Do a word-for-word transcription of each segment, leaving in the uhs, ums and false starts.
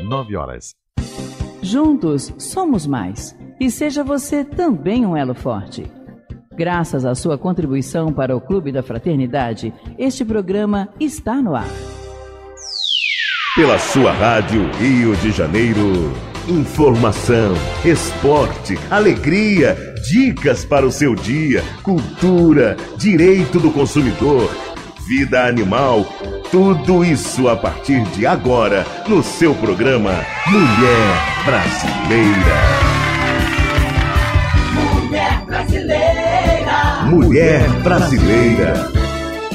nove horas. Juntos somos mais. E seja você também um elo forte. Graças à sua contribuição para o Clube da Fraternidade, este programa está no ar. Pela sua rádio Rio de Janeiro, informação, esporte, alegria, dicas para o seu dia, cultura, direito do consumidor, vida animal, tudo isso a partir de agora no seu programa Mulher Brasileira. Mulher Brasileira. Mulher Brasileira.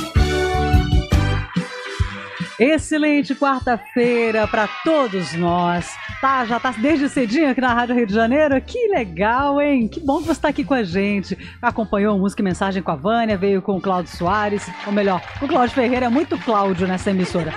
Excelente quarta-feira para todos nós. Tá, já tá desde cedinho aqui na Rádio Rio de Janeiro. Que legal, hein? Que bom que você está aqui com a gente. Acompanhou Música e Mensagem com a Vânia, veio com o Cláudio Soares, ou melhor, o Cláudio Ferreira, é muito Cláudio nessa emissora.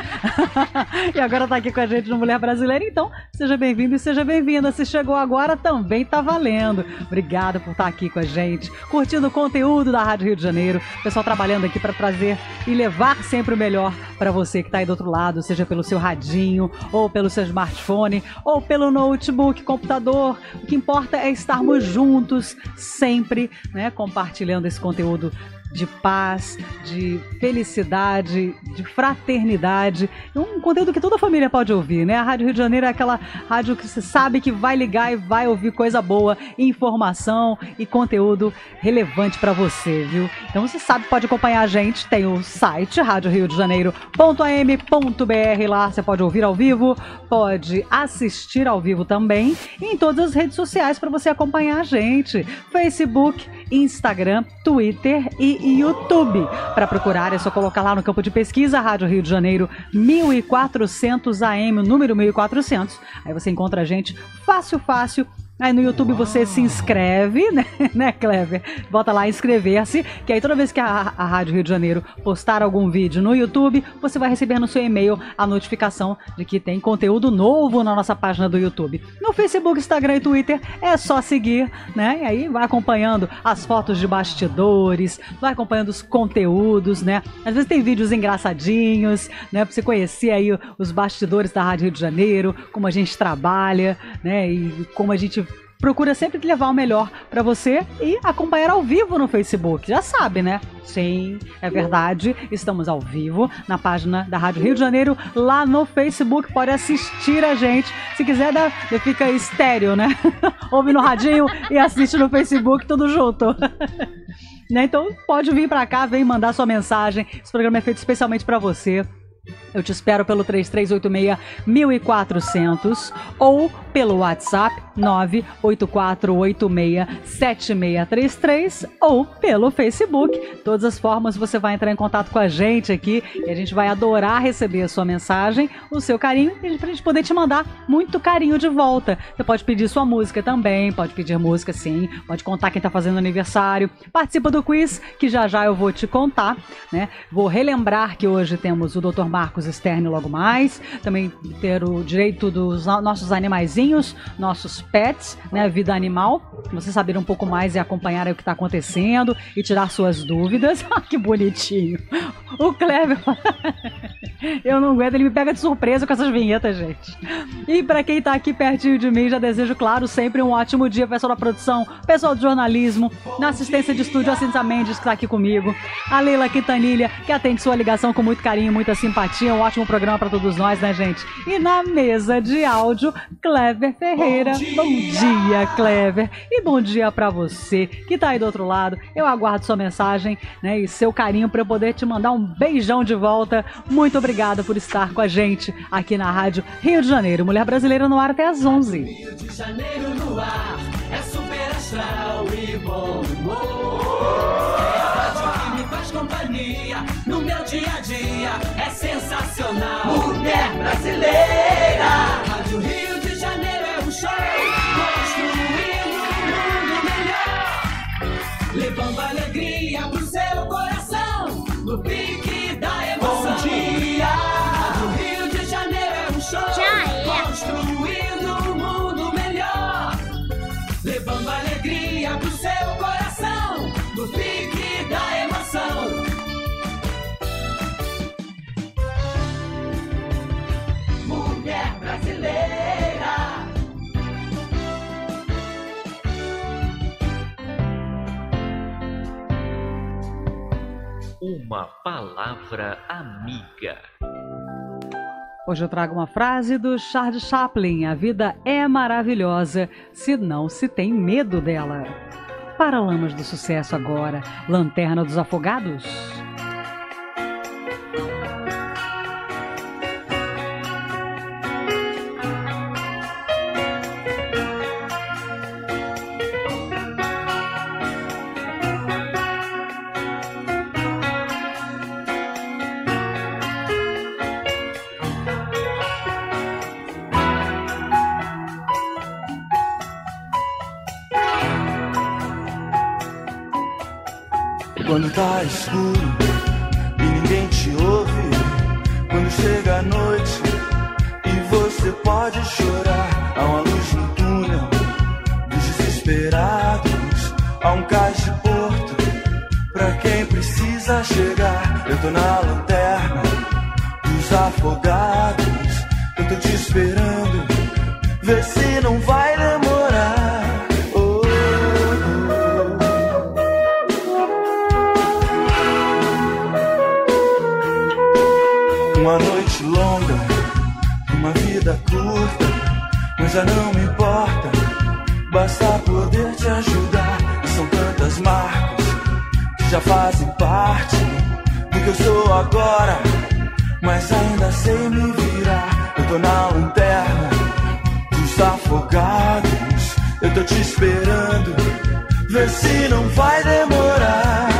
E agora tá aqui com a gente no Mulher Brasileira, então seja bem-vindo e seja bem-vinda. Se chegou agora, também tá valendo. Obrigada por estar aqui com a gente, curtindo o conteúdo da Rádio Rio de Janeiro. O pessoal trabalhando aqui para trazer e levar sempre o melhor para você que está aí do outro lado, seja pelo seu radinho, ou pelo seu smartphone, ou pelo notebook, computador. O que importa é estarmos juntos sempre, né, compartilhando esse conteúdo de paz, de felicidade, de fraternidade, um conteúdo que toda a família pode ouvir, né? A Rádio Rio de Janeiro é aquela rádio que você sabe que vai ligar e vai ouvir coisa boa, informação e conteúdo relevante para você, viu? Então você sabe, pode acompanhar a gente, tem o site rádio rio de janeiro ponto a m ponto b r, lá você pode ouvir ao vivo, pode assistir ao vivo também, e em todas as redes sociais para você acompanhar a gente, Facebook, Instagram, Twitter e YouTube. Para procurar é só colocar lá no campo de pesquisa Rádio Rio de Janeiro mil e quatrocentos A M, o número mil e quatrocentos. Aí você encontra a gente fácil, fácil. Aí no YouTube você se inscreve, né, né, Clever? Bota lá inscrever-se, que aí toda vez que a, a Rádio Rio de Janeiro postar algum vídeo no YouTube, você vai receber no seu e-mail a notificação de que tem conteúdo novo na nossa página do YouTube. No Facebook, Instagram e Twitter é só seguir, né? E aí vai acompanhando as fotos de bastidores, vai acompanhando os conteúdos, né? Às vezes tem vídeos engraçadinhos, né? Pra você conhecer aí os bastidores da Rádio Rio de Janeiro, como a gente trabalha, né? E como a gente procura sempre levar o melhor para você e acompanhar ao vivo no Facebook. Já sabe, né? Sim, é verdade. Estamos ao vivo na página da Rádio Rio de Janeiro, lá no Facebook. Pode assistir a gente. Se quiser, dá, fica estéreo, né? Ouve no radinho e assiste no Facebook, tudo junto. Né? Então, pode vir para cá, vem mandar sua mensagem. Esse programa é feito especialmente para você. Eu te espero pelo três três oito seis, mil e quatrocentos ou pelo WhatsApp nove oito quatro oito seis, sete seis três três ou pelo Facebook. Todas as formas você vai entrar em contato com a gente aqui e a gente vai adorar receber a sua mensagem, o seu carinho, e pra gente poder te mandar muito carinho de volta. Você pode pedir sua música também, pode pedir música sim, pode contar quem tá fazendo aniversário, participa do quiz que já já eu vou te contar, né? Vou relembrar que hoje temos o doutor Marcos Stern logo mais, também ter o direito dos nossos animaizinhos, nossos pets, né, vida animal, você saber um pouco mais e acompanhar aí o que está acontecendo e tirar suas dúvidas. Que bonitinho. O Cleber, eu não aguento, ele me pega de surpresa com essas vinhetas, gente. E para quem tá aqui pertinho de mim, já desejo, claro, sempre um ótimo dia, pessoal da produção, pessoal do jornalismo, na assistência de estúdio, a Cintia Mendes, que tá aqui comigo, a Leila Quintanilha, que atende sua ligação com muito carinho, muita simpatia, um ótimo programa para todos nós, né, gente? E na mesa de áudio, Clever Ferreira. Bom dia, bom dia Clever. E bom dia para você que tá aí do outro lado. Eu aguardo sua mensagem, né, e seu carinho para eu poder te mandar um beijão de volta. Muito obrigada por estar com a gente aqui na Rádio Rio de Janeiro. Mulher Brasileira no ar até às onze. Rio de Janeiro no ar, é super astral e bom humor. É a rádio que me faz companhia no meu dia a dia, é sensacional. Mulher Brasileira, Rádio Rio de Janeiro é um show, construindo um mundo melhor, levando alegria pro seu coração, no pique da emoção. Bom dia, Rádio Rio de Janeiro é um show, já é. Construindo um mundo melhor, levando alegria pro seu coração, no pique da emoção. uma palavra amiga. Hoje eu trago uma frase do Charles Chaplin: a vida é maravilhosa se não se tem medo dela. Paralamas do Sucesso agora, Lanterna dos Afogados. Quando tá escuro e ninguém te ouve, quando chega a noite e você pode chorar, há uma luz no túnel dos desesperados, há um cais de porto pra quem precisa chegar. Eu tô na lanterna dos afogados, eu tô te esperando, vê se não vai demorar. Uma noite longa, uma vida curta, mas já não me importa, basta poder te ajudar. E são tantas marcas que já fazem parte do que eu sou agora, mas ainda sei me virar. Eu tô na lanterna dos afogados, eu tô te esperando, vê se não vai demorar.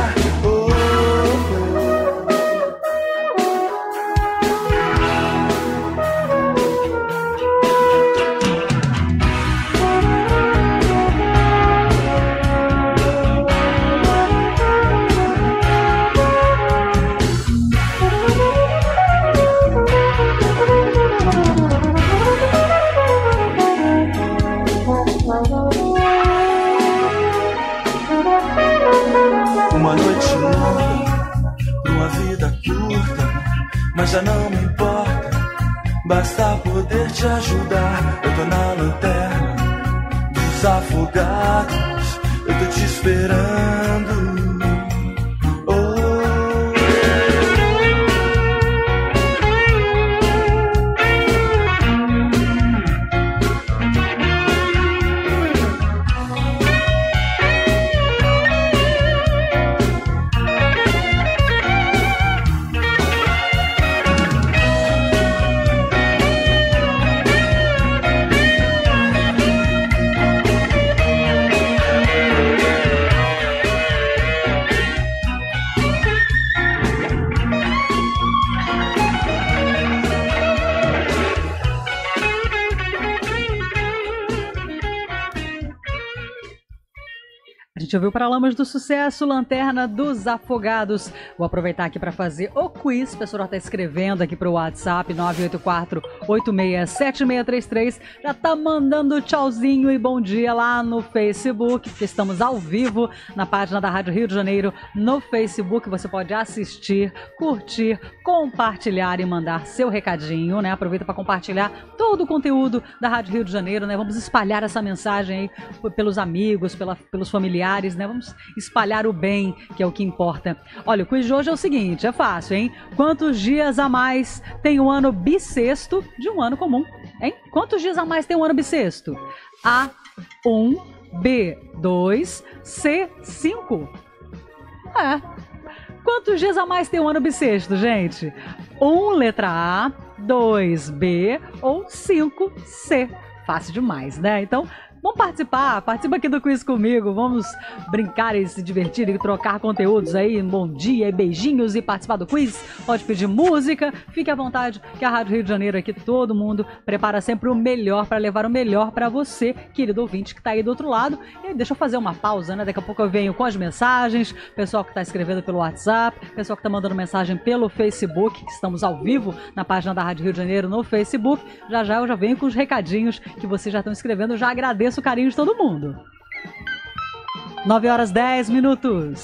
Uma noite longa, uma vida curta, mas já não me importa, basta poder te ajudar. Eu tô na lanterna dos afogados, eu tô te esperando. A gente ouviu Paralamas do Sucesso, Lanterna dos Afogados. Vou aproveitar aqui para fazer o quiz. O pessoal está escrevendo aqui para o WhatsApp nove oito quatro, oito seis sete seis três três. Já tá mandando tchauzinho e bom dia lá no Facebook, porque estamos ao vivo na página da Rádio Rio de Janeiro no Facebook. Você pode assistir, curtir, compartilhar e mandar seu recadinho, né? Aproveita para compartilhar todo o conteúdo da Rádio Rio de Janeiro, né? Vamos espalhar essa mensagem aí pelos amigos, pela, pelos familiares, né? Vamos espalhar o bem, que é o que importa. Olha, o quiz de hoje é o seguinte, é fácil, hein? Quantos dias a mais tem um ano bissexto de um ano comum, hein? Quantos dias a mais tem um ano bissexto? A, um, B, dois, C, cinco. É. Quantos dias a mais tem um ano bissexto, gente? um, letra A, dois, B ou cinco, C. Fácil demais, né? Então, vamos participar, participa aqui do quiz comigo, vamos brincar e se divertir e trocar conteúdos aí, bom dia e beijinhos e participar do quiz, pode pedir música, fique à vontade, que a Rádio Rio de Janeiro aqui, todo mundo prepara sempre o melhor para levar o melhor para você, querido ouvinte que tá aí do outro lado. E aí, deixa eu fazer uma pausa, né, daqui a pouco eu venho com as mensagens, pessoal que tá escrevendo pelo WhatsApp, pessoal que tá mandando mensagem pelo Facebook, que estamos ao vivo na página da Rádio Rio de Janeiro no Facebook, já já eu já venho com os recadinhos que vocês já estão escrevendo, eu já agradeço o carinho de todo mundo. nove horas dez minutos.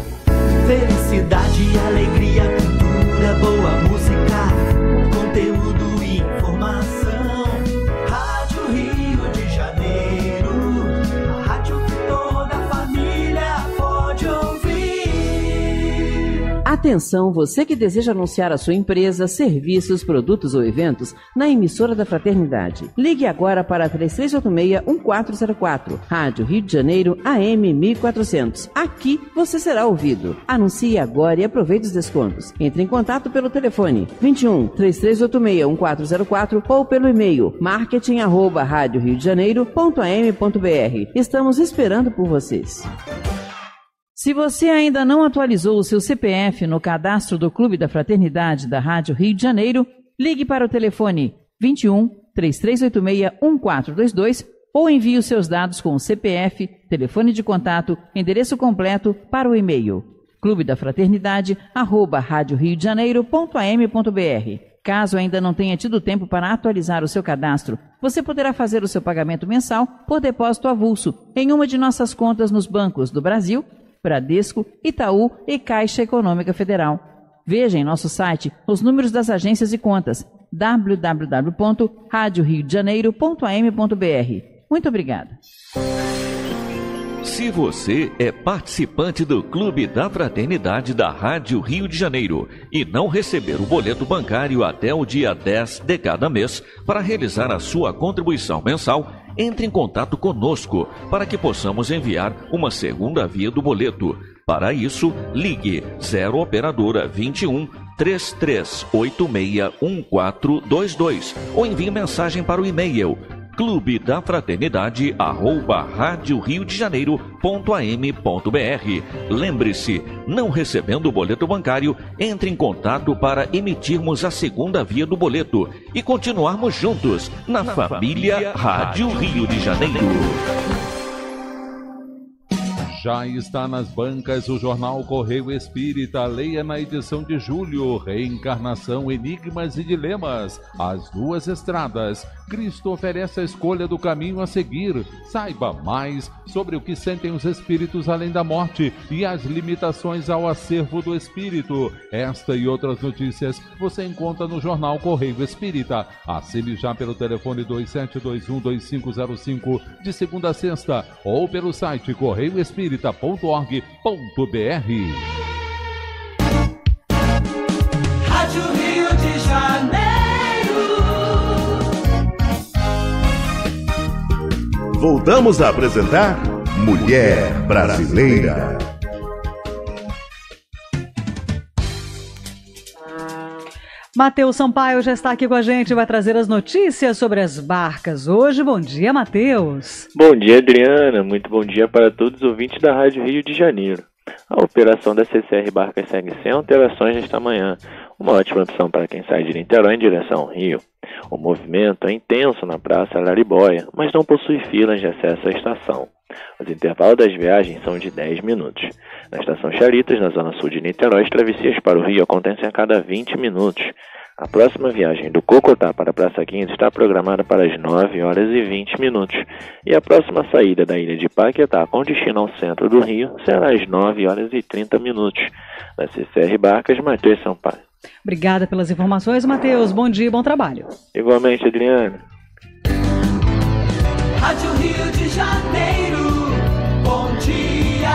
Felicidade, alegria, cultura, boa música, conteúdo e informação. Rádio Rio de Janeiro, a rádio que toda família pode ouvir. Atenção, você que deseja anunciar a sua empresa, serviços, produtos ou eventos na emissora da Fraternidade. Ligue agora para três três oito seis, um quatro zero quatro, Rádio Rio de Janeiro A M mil e quatrocentos. Aqui você será ouvido. Anuncie agora e aproveite os descontos. Entre em contato pelo telefone vinte e um, três três oito seis, um quatro zero quatro ou pelo e-mail marketing arroba rádio rio de janeiro ponto a m ponto b r. Estamos esperando por vocês. Se você ainda não atualizou o seu C P F no cadastro do Clube da Fraternidade da Rádio Rio de Janeiro, ligue para o telefone vinte e um, três três oito seis, um quatro dois dois ou envie os seus dados com o C P F, telefone de contato, endereço completo para o e-mail clube da fraternidade arroba rádio rio de janeiro ponto a m ponto b r. Caso ainda não tenha tido tempo para atualizar o seu cadastro, você poderá fazer o seu pagamento mensal por depósito avulso em uma de nossas contas nos bancos do Brasil, Bradesco, Itaú e Caixa Econômica Federal. Veja em nosso site os números das agências e contas w w w ponto rádio rio de janeiro ponto a m ponto b r. Muito obrigada. Se você é participante do Clube da Fraternidade da Rádio Rio de Janeiro e não receber o boleto bancário até o dia dez de cada mês para realizar a sua contribuição mensal, entre em contato conosco para que possamos enviar uma segunda via do boleto. Para isso, ligue zero operadora vinte e um, três três oito seis, um quatro dois dois ou envie mensagem para o e-mail clube da fraternidade arroba rádio rio de janeiro ponto a m ponto b r. Lembre-se, não recebendo o boleto bancário, entre em contato para emitirmos a segunda via do boleto e continuarmos juntos na, na família, família Rádio Rio de Janeiro. Já está nas bancas o jornal Correio Espírita. Leia na edição de julho: Reencarnação, Enigmas e Dilemas. As Duas Estradas. Cristo oferece a escolha do caminho a seguir. Saiba mais sobre o que sentem os espíritos além da morte e as limitações ao acervo do espírito. Esta e outras notícias você encontra no jornal Correio Espírita. Assine já pelo telefone dois sete dois um, dois cinco zero cinco de segunda a sexta ou pelo site correio espírita ponto org ponto b r. Rádio Rio de Janeiro. Voltamos a apresentar Mulher Brasileira. Matheus Sampaio já está aqui com a gente, vai trazer as notícias sobre as barcas hoje. Bom dia, Matheus. Bom dia, Adriana. Muito bom dia para todos os ouvintes da Rádio Rio de Janeiro. A operação da C C R Barcas segue sem alterações nesta manhã. Uma ótima opção para quem sai de Niterói em direção ao Rio. O movimento é intenso na Praça Laribóia, mas não possui filas de acesso à estação. Os intervalos das viagens são de dez minutos. Na estação Charitas, na zona sul de Niterói, as travessias para o Rio acontecem a cada vinte minutos. A próxima viagem do Cocotá para a Praça quinze está programada para as nove horas e vinte minutos. E a próxima saída da ilha de Paquetá com destino ao centro do Rio será às nove horas e trinta minutos. Na C C R Barcas, Matheus Sampaio. Obrigada pelas informações, Matheus. Bom dia e bom trabalho. Igualmente, Adriana. Rádio Rio de Janeiro, bom dia.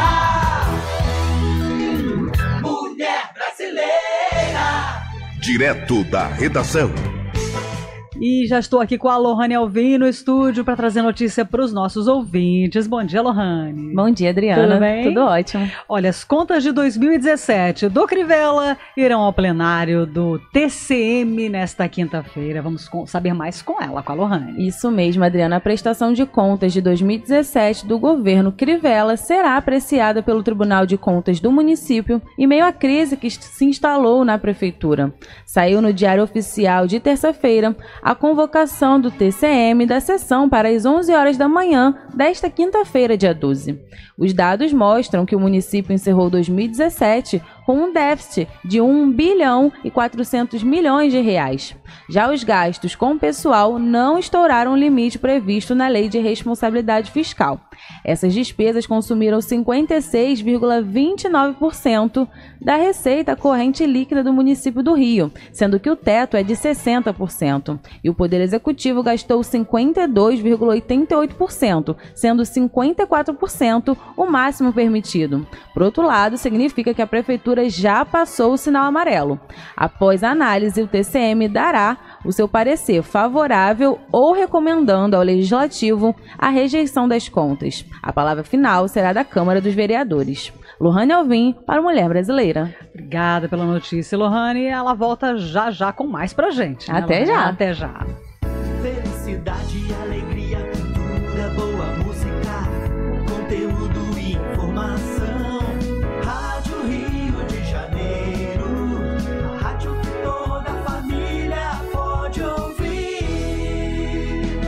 Mulher Brasileira. Direto da redação. E já estou aqui com a Lohane Alvim no estúdio para trazer notícia para os nossos ouvintes. Bom dia, Lohane. Bom dia, Adriana. Tudo bem? Tudo ótimo. Olha, as contas de dois mil e dezessete do Crivella irão ao plenário do T C M nesta quinta-feira. Vamos saber mais com ela, com a Lohane. Isso mesmo, Adriana. A prestação de contas de dois mil e dezessete do governo Crivella será apreciada pelo Tribunal de Contas do município em meio à crise que se instalou na prefeitura. Saiu no Diário Oficial de terça-feira a convocação do T C M da sessão para as onze horas da manhã desta quinta-feira, dia doze. Os dados mostram que o município encerrou dois mil e dezessete com um déficit de um bilhão e quatrocentos milhões de reais. Já os gastos com o pessoal não estouraram o limite previsto na Lei de Responsabilidade Fiscal. Essas despesas consumiram cinquenta e seis vírgula vinte e nove por cento da receita corrente líquida do município do Rio, sendo que o teto é de sessenta por cento. E o Poder Executivo gastou cinquenta e dois vírgula oitenta e oito por cento, sendo cinquenta e quatro por cento o máximo permitido. Por outro lado, significa que a Prefeitura prefeitura já passou o sinal amarelo. Após a análise, o T C M dará o seu parecer favorável ou recomendando ao Legislativo a rejeição das contas. A palavra final será da Câmara dos Vereadores. Lohane Alvim, para Mulher Brasileira. Obrigada pela notícia, Lohane. Ela volta já já com mais pra gente. Né, Até Lohane? já. Até já. Felicidade, alegria, cultura, boa música, conteúdo e informação. Rádio Rio de Janeiro, a rádio que toda família pode ouvir.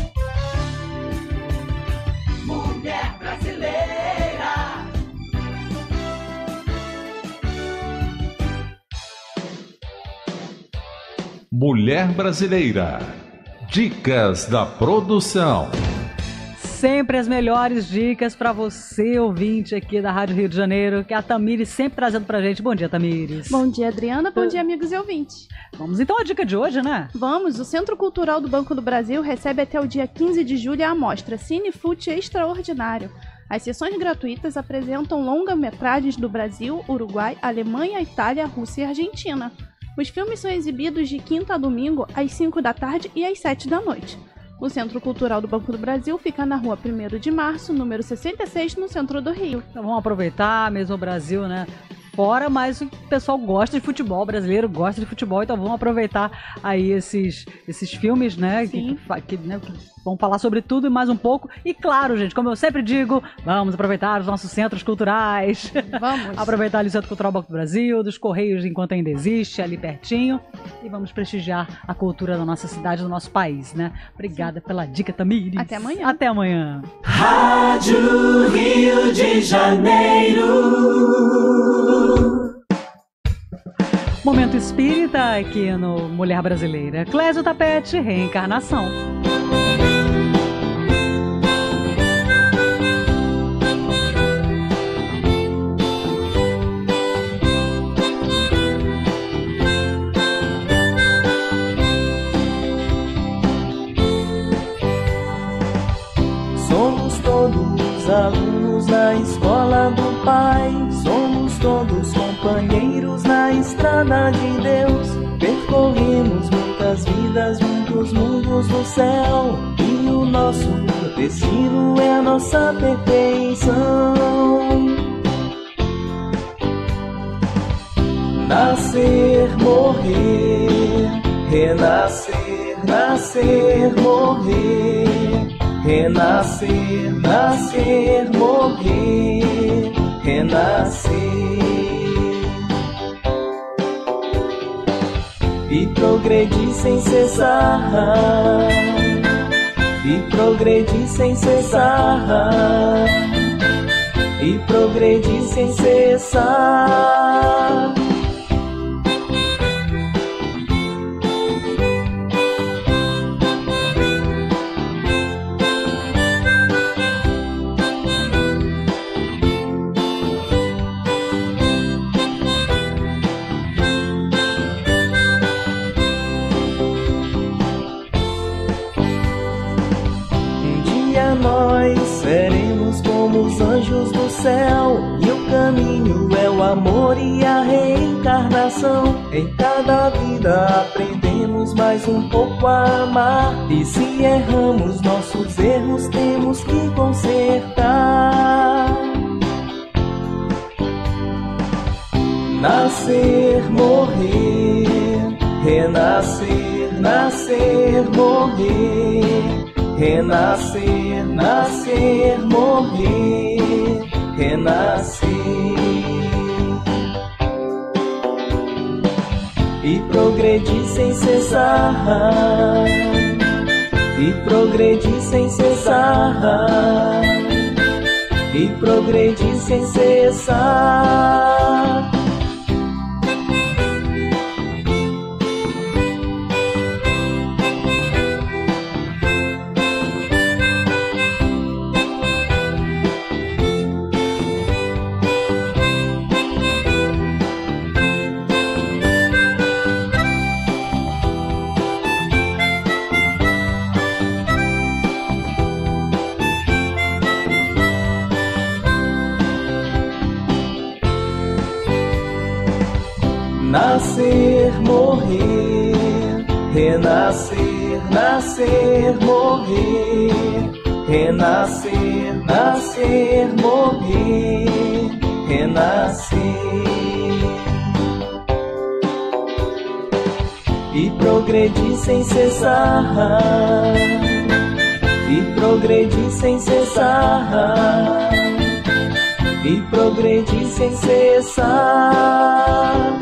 Mulher Brasileira. Mulher Brasileira. Dicas da produção. Sempre as melhores dicas para você, ouvinte aqui da Rádio Rio de Janeiro, que é a Tamires sempre trazendo pra gente. Bom dia, Tamires. Bom dia, Adriana. Bom dia, amigos e ouvintes. Vamos então à dica de hoje, né? Vamos. O Centro Cultural do Banco do Brasil recebe até o dia quinze de julho a amostra Cinefute Extraordinário. As sessões gratuitas apresentam longa-metragens do Brasil, Uruguai, Alemanha, Itália, Rússia e Argentina. Os filmes são exibidos de quinta a domingo, às cinco da tarde e às sete da noite. O Centro Cultural do Banco do Brasil fica na rua primeiro de março, número sessenta e seis, no centro do Rio. Então vamos aproveitar, mesmo o Brasil, né? Fora, mas o pessoal gosta de futebol, o brasileiro gosta de futebol, então vamos aproveitar aí esses, esses filmes, né? Que, que, né? que vão falar sobre tudo e mais um pouco. E claro, gente, como eu sempre digo, vamos aproveitar os nossos centros culturais. Vamos. Aproveitar ali o Centro Cultural Banco do Brasil, dos Correios enquanto ainda existe, ali pertinho. E vamos prestigiar a cultura da nossa cidade, do nosso país, né? Obrigada Sim. pela dica, Tamires. Até amanhã. Até amanhã. Rádio Rio de Janeiro. Momento espírita aqui no Mulher Brasileira. Clésio Tapete, Reencarnação. Somos todos alunos na escola do Pai. Somos todos companheiros na estrada de Deus. Percorremos muitas vidas, muitos mundos no céu. E o nosso destino é a nossa perfeição. Nascer, morrer, renascer, nascer, morrer. Renascer, nascer, morrer, renascer. E progredir sem cessar. E progredir sem cessar. E progredir sem cessar. Nós seremos como os anjos do céu. E o caminho é o amor e a reencarnação. Em cada vida aprendemos mais um pouco a amar. E se erramos nossos erros temos que consertar. Nascer, morrer, renascer, nascer, morrer. Renascer, nascer, morrer, renascer. E progredir sem cessar. E progredir sem cessar. E progredir sem cessar. renascer, nascer, morrer, renascer, nascer, morrer, renascer. E progredir sem cessar, e progredir sem cessar, e progredir sem cessar.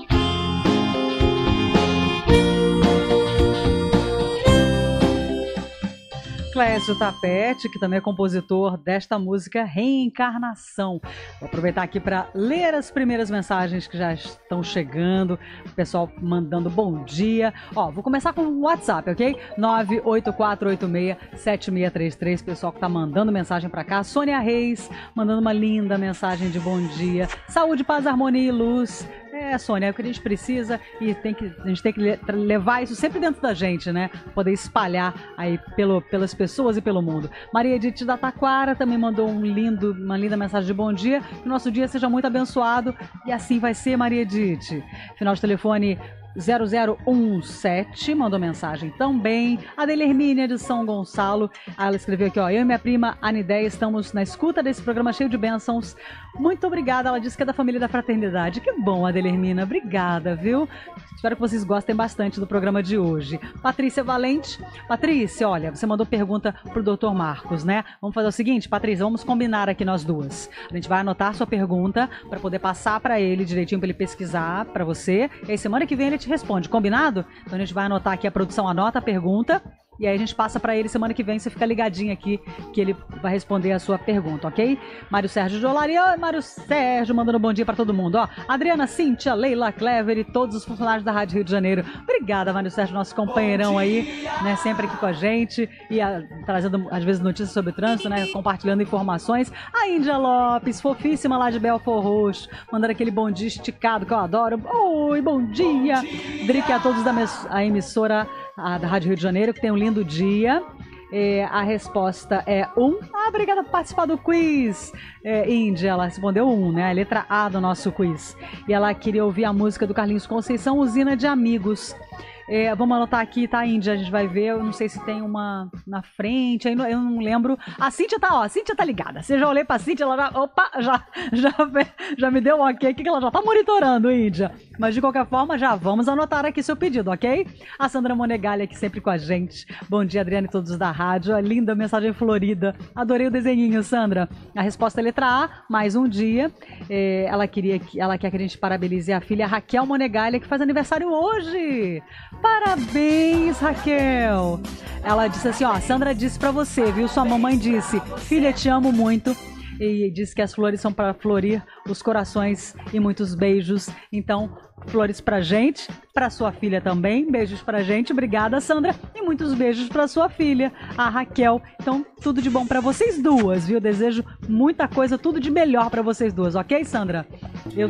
Clécio Tapete, que também é compositor desta música Reencarnação. Vou aproveitar aqui para ler as primeiras mensagens que já estão chegando, o pessoal mandando bom dia. Ó, vou começar com o WhatsApp, ok? nove oito quatro oito seis sete seis três três, pessoal que tá mandando mensagem para cá. Sônia Reis, mandando uma linda mensagem de bom dia. Saúde, paz, harmonia e luz. É, Sônia, é o que a gente precisa e tem que, a gente tem que levar isso sempre dentro da gente, né? Poder espalhar aí pelo, pelas pessoas e pelo mundo. Maria Edith da Taquara também mandou um lindo, uma linda mensagem de bom dia. Que o nosso dia seja muito abençoado e assim vai ser, Maria Edith. Final de telefone zero zero um sete, mandou mensagem também. A Adela Hermínia de São Gonçalo, ela escreveu aqui, ó: eu e minha prima Anidéia estamos na escuta desse programa cheio de bênçãos. Muito obrigada, ela disse que é da família da Fraternidade. Que bom, Adela Hermínia, obrigada, viu? Espero que vocês gostem bastante do programa de hoje. Patrícia Valente. Patrícia, olha, você mandou pergunta pro doutor Marcos, né? Vamos fazer o seguinte, Patrícia, vamos combinar aqui nós duas. A gente vai anotar sua pergunta para poder passar para ele direitinho, para ele pesquisar para você. E aí semana que vem ele te responde, combinado? Então a gente vai anotar aqui, a produção anota a pergunta e aí a gente passa pra ele semana que vem, você fica ligadinho aqui que ele vai responder a sua pergunta, ok? Mário Sérgio de Olaria, oi Mário Sérgio, mandando um bom dia pra todo mundo, ó. Adriana, Cíntia, Leila, Clever e todos os funcionários da Rádio Rio de Janeiro. Obrigada, Mário Sérgio, nosso companheirão aí, né, sempre aqui com a gente e a, trazendo às vezes notícias sobre o trânsito, né, compartilhando informações. A Índia Lopes, fofíssima lá de Belfort Roxo, mandando aquele bom dia esticado que eu adoro. Oi, bom dia. Drique a todos da a emissora a, da Rádio Rio de Janeiro, que tem um lindo dia. É, a resposta é um. Ah, obrigada por participar do quiz. É, Índia, ela respondeu um, né? A letra A do nosso quiz. E ela queria ouvir a música do Carlinhos Conceição, Usina de Amigos. É, vamos anotar aqui, tá, Índia? A gente vai ver. Eu não sei se tem uma na frente. Aí eu não lembro. A Cíntia tá, ó. A Cíntia tá ligada. Você já olhei pra Cíntia, ela já. Opa, já, já, já me deu um ok aqui que ela já tá monitorando, Índia. Mas de qualquer forma, já vamos anotar aqui seu pedido, ok? A Sandra Monegalha aqui sempre com a gente. Bom dia, Adriana e todos da rádio. A linda mensagem florida. Adorei o desenhinho, Sandra. A resposta é letra A, mais um dia. É, ela, queria que, ela quer que a gente parabenize a filha Raquel Monegalha, que faz aniversário hoje. Parabéns, Raquel! Ela disse assim, ó, a Sandra disse pra você, viu? Sua mamãe disse, filha, te amo muito. E disse que as flores são para florir os corações e muitos beijos. Então, flores pra gente, pra sua filha também. Beijos pra gente. Obrigada, Sandra. E muitos beijos pra sua filha, a Raquel. Então, tudo de bom pra vocês duas, viu? Desejo muita coisa, tudo de melhor pra vocês duas, ok, Sandra? Eu...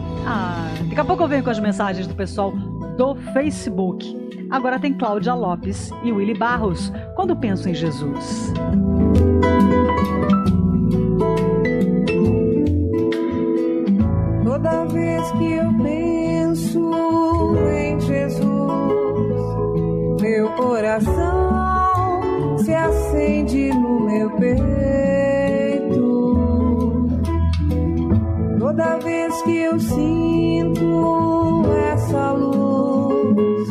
Ah, daqui a pouco eu venho com as mensagens do pessoal do Facebook. Agora tem Cláudia Lopes e Willy Barros, Quando Penso em Jesus. Toda vez que eu penso em Jesus, meu coração se acende no meu peito. Toda vez que eu sinto essa luz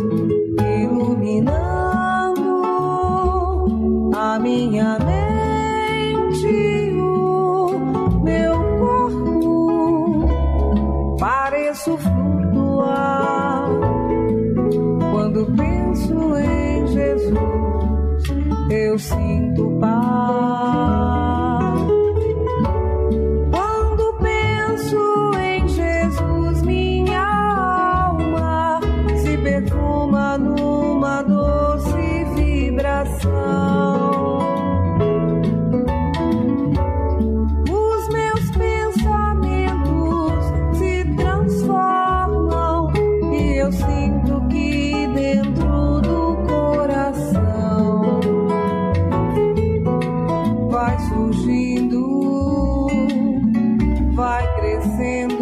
iluminando a minha mente, o meu corpo, pareço flutuar. Quando penso em Jesus, eu sinto paz. Quando penso em Jesus, minha alma se perfuma numa doce vibração. Os meus pensamentos se transformam e eu sinto que dentro do coração vai surgindo, vai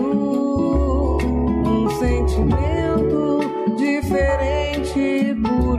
crescendo um sentimento diferente por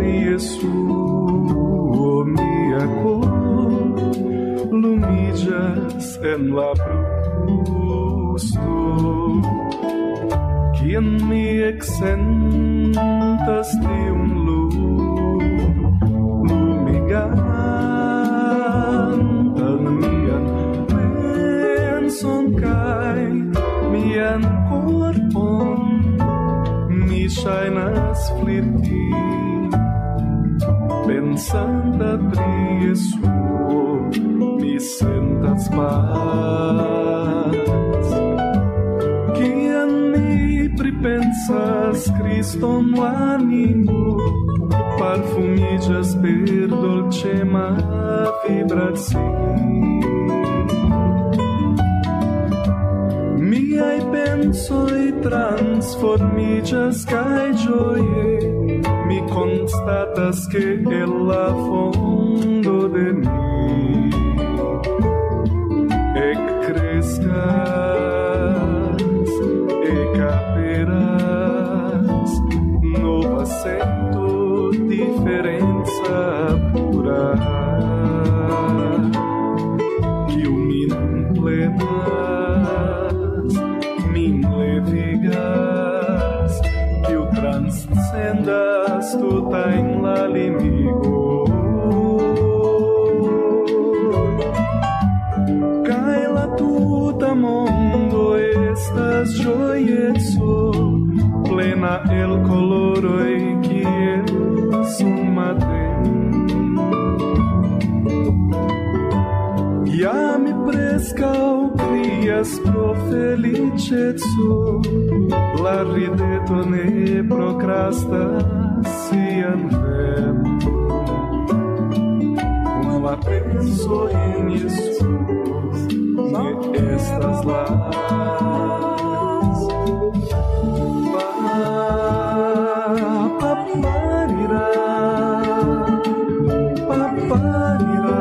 Jesu mia cor lumillas en la brusto quien mi exentas de un lumigantan mian penson kai mian corpon mi shainas flirti pensando pri Jesu mi sentas paz quien mi pripensas Cristo no animo parfumillas per dolcema vibratio miai pensoi transformillas cae gioie mi constatas que el la fondo de mí e crescas e caperás nova sento diferença pura que o min plenas min levigas que o transcendas tuta en la limigo cae la tuta mondo estas gioiezzo plena el coloro e que el sumaten ya mi prescau crias pro felicetso la rideto ne procrastas sian vem la penso en Jesus ne estas las pa pa parira pa parira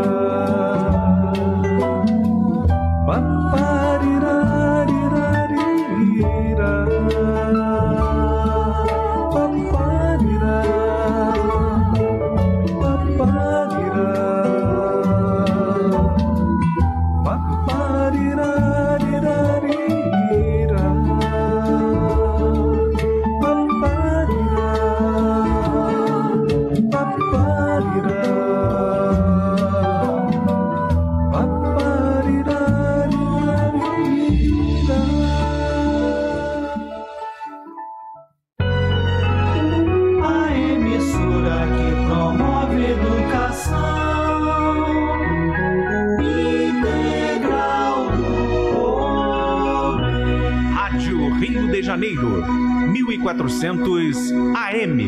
pa parira rira rira pa parira pa parira pa parira rira rira pa parira pa parira pa parira rira rira. A emissora que promove educação integral do homem. Rádio Rio de Janeiro, mil e quatrocentos A M.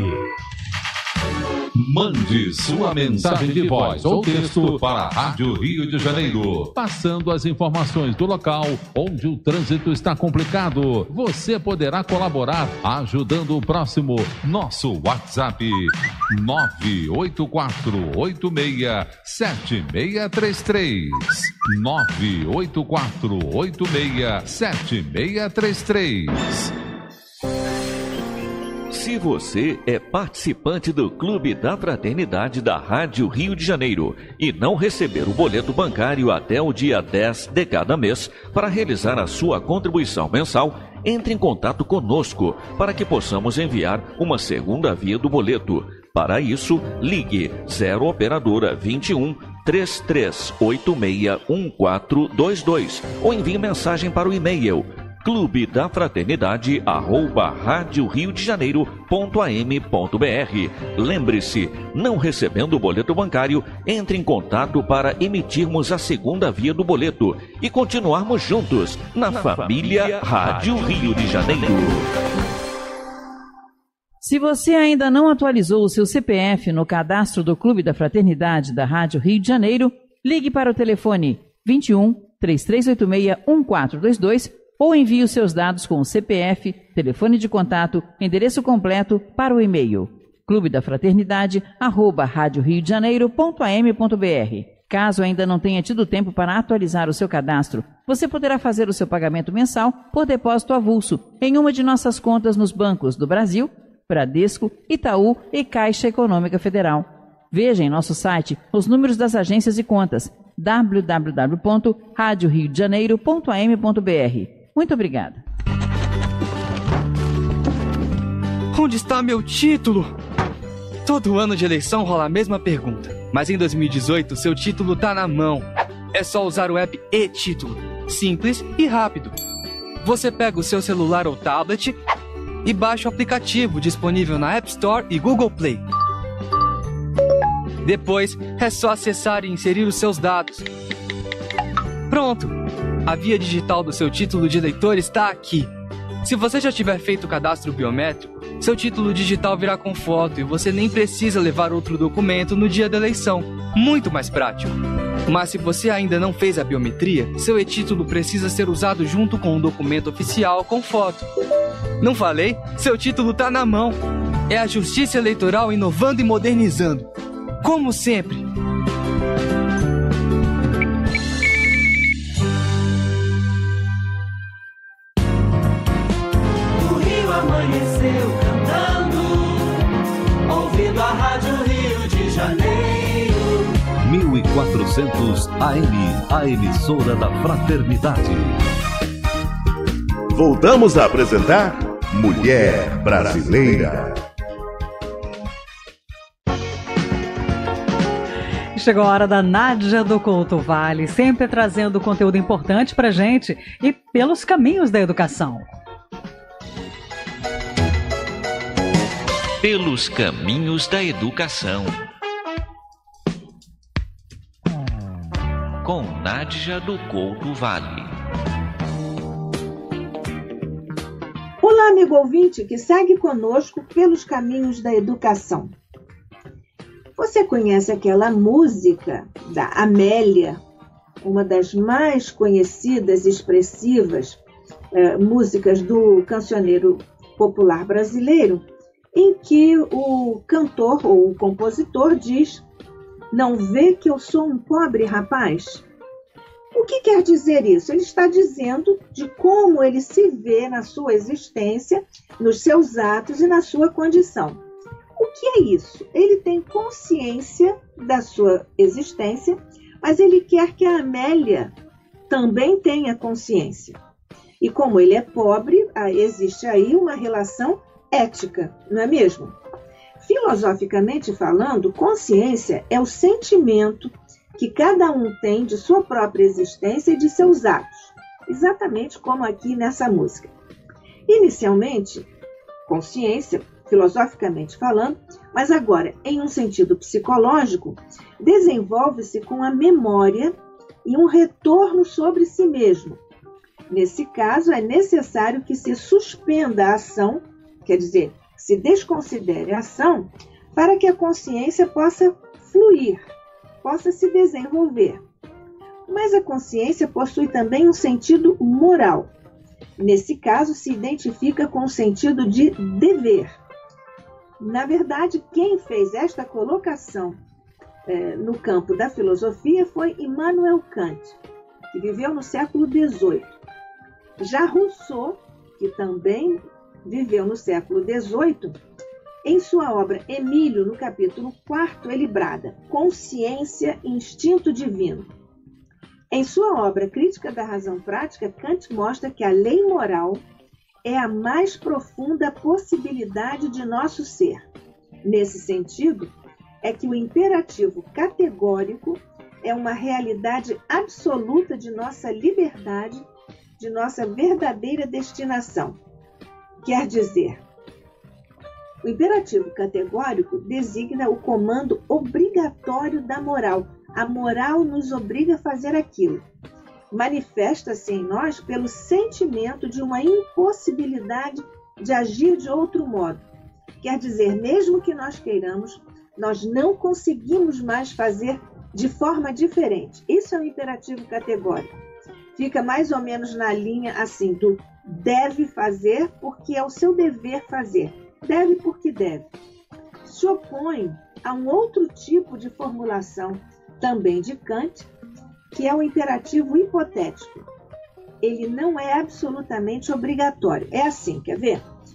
Mande sua mensagem de voz ou texto para a Rádio Rio de Janeiro, passando as informações do local onde o trânsito está complicado. Você poderá colaborar ajudando o próximo. Nosso WhatsApp nove oito quatro oito seis sete seis três três nove oito quatro oito seis sete seis três três. Se você é participante do Clube da Fraternidade da Rádio Rio de Janeiro e não receber o boleto bancário até o dia dez de cada mês para realizar a sua contribuição mensal, entre em contato conosco para que possamos enviar uma segunda via do boleto. Para isso, ligue zero operadora vinte e um, três três oito seis um quatro dois dois ou envie mensagem para o e-mail clube da fraternidade arroba rádio rio de janeiro ponto a m ponto b r. Lembre-se, não recebendo o boleto bancário, entre em contato para emitirmos a segunda via do boleto e continuarmos juntos na, na família, família Rádio Rio de Janeiro. Se você ainda não atualizou o seu C P F no cadastro do Clube da Fraternidade da Rádio Rio de Janeiro, ligue para o telefone vinte e um, três três oito seis um quatro dois dois ou envie os seus dados com o C P F, telefone de contato, endereço completo para o e-mail clube da fraternidade arroba rádio rio de janeiro ponto a m ponto b r. Caso ainda não tenha tido tempo para atualizar o seu cadastro, você poderá fazer o seu pagamento mensal por depósito avulso em uma de nossas contas nos bancos do Brasil, Bradesco, Itaú e Caixa Econômica Federal. Veja em nosso site os números das agências e contas w w w ponto rádio rio de janeiro ponto a m ponto b r. Muito obrigada. Onde está meu título? Todo ano de eleição rola a mesma pergunta, mas em dois mil e dezoito seu título tá na mão. É só usar o app e-Título, simples e rápido. Você pega o seu celular ou tablet e baixa o aplicativo disponível na App Store e Google Play. Depois é só acessar e inserir os seus dados. Pronto! A via digital do seu título de eleitor está aqui. Se você já tiver feito o cadastro biométrico, seu título digital virá com foto e você nem precisa levar outro documento no dia da eleição. Muito mais prático. Mas se você ainda não fez a biometria, seu e-título precisa ser usado junto com um documento oficial com foto. Não falei? Seu título tá na mão. É a Justiça Eleitoral inovando e modernizando. Como sempre. O Rio amanheceu cantando, ouvindo a Rádio Rio de Janeiro. mil e quatrocentos A M, a emissora da Fraternidade. Voltamos a apresentar Mulher Brasileira. Chegou a hora da Nádia do Couto Vale, sempre trazendo conteúdo importante pra gente e pelos caminhos da educação. Pelos caminhos da educação. Com Nádia do Couto Vale. Olá, amigo ouvinte que segue conosco pelos caminhos da educação. Você conhece aquela música da Amélia, uma das mais conhecidas e expressivas eh, músicas do cancioneiro popular brasileiro, em que o cantor ou o compositor diz: "Não vê que eu sou um pobre rapaz?" O que quer dizer isso? Ele está dizendo de como ele se vê na sua existência, nos seus atos e na sua condição. O que é isso? Ele tem consciência da sua existência, mas ele quer que a Amélia também tenha consciência. E como ele é pobre, existe aí uma relação ética, não é mesmo? Filosoficamente falando, consciência é o sentimento que cada um tem de sua própria existência e de seus atos, exatamente como aqui nessa música. Inicialmente, consciência, filosoficamente falando, mas agora, em um sentido psicológico, desenvolve-se com a memória e um retorno sobre si mesmo. Nesse caso, é necessário que se suspenda a ação, quer dizer, se desconsidere a ação, para que a consciência possa fluir, possa se desenvolver. Mas a consciência possui também um sentido moral. Nesse caso, se identifica com o sentido de dever. Na verdade, quem fez esta colocação eh, no campo da filosofia foi Immanuel Kant, que viveu no século dezoito. Já Rousseau, que também viveu no século dezoito, em sua obra Emílio, no capítulo quarto, ele brada: consciência, instinto divino. Em sua obra Crítica da Razão Prática, Kant mostra que a lei moral é a mais profunda possibilidade de nosso ser. Nesse sentido, é que o imperativo categórico é uma realidade absoluta de nossa liberdade, de nossa verdadeira destinação. Quer dizer, o imperativo categórico designa o comando obrigatório da moral. A moral nos obriga a fazer aquilo. Manifesta-se em nós pelo sentimento de uma impossibilidade de agir de outro modo. Quer dizer, mesmo que nós queiramos, nós não conseguimos mais fazer de forma diferente. Isso é um imperativo categórico. Fica mais ou menos na linha assim do deve fazer porque é o seu dever fazer. Deve porque deve. Se opõe a um outro tipo de formulação, também de Kant, que é o imperativo hipotético. Ele não é absolutamente obrigatório. É assim, quer ver?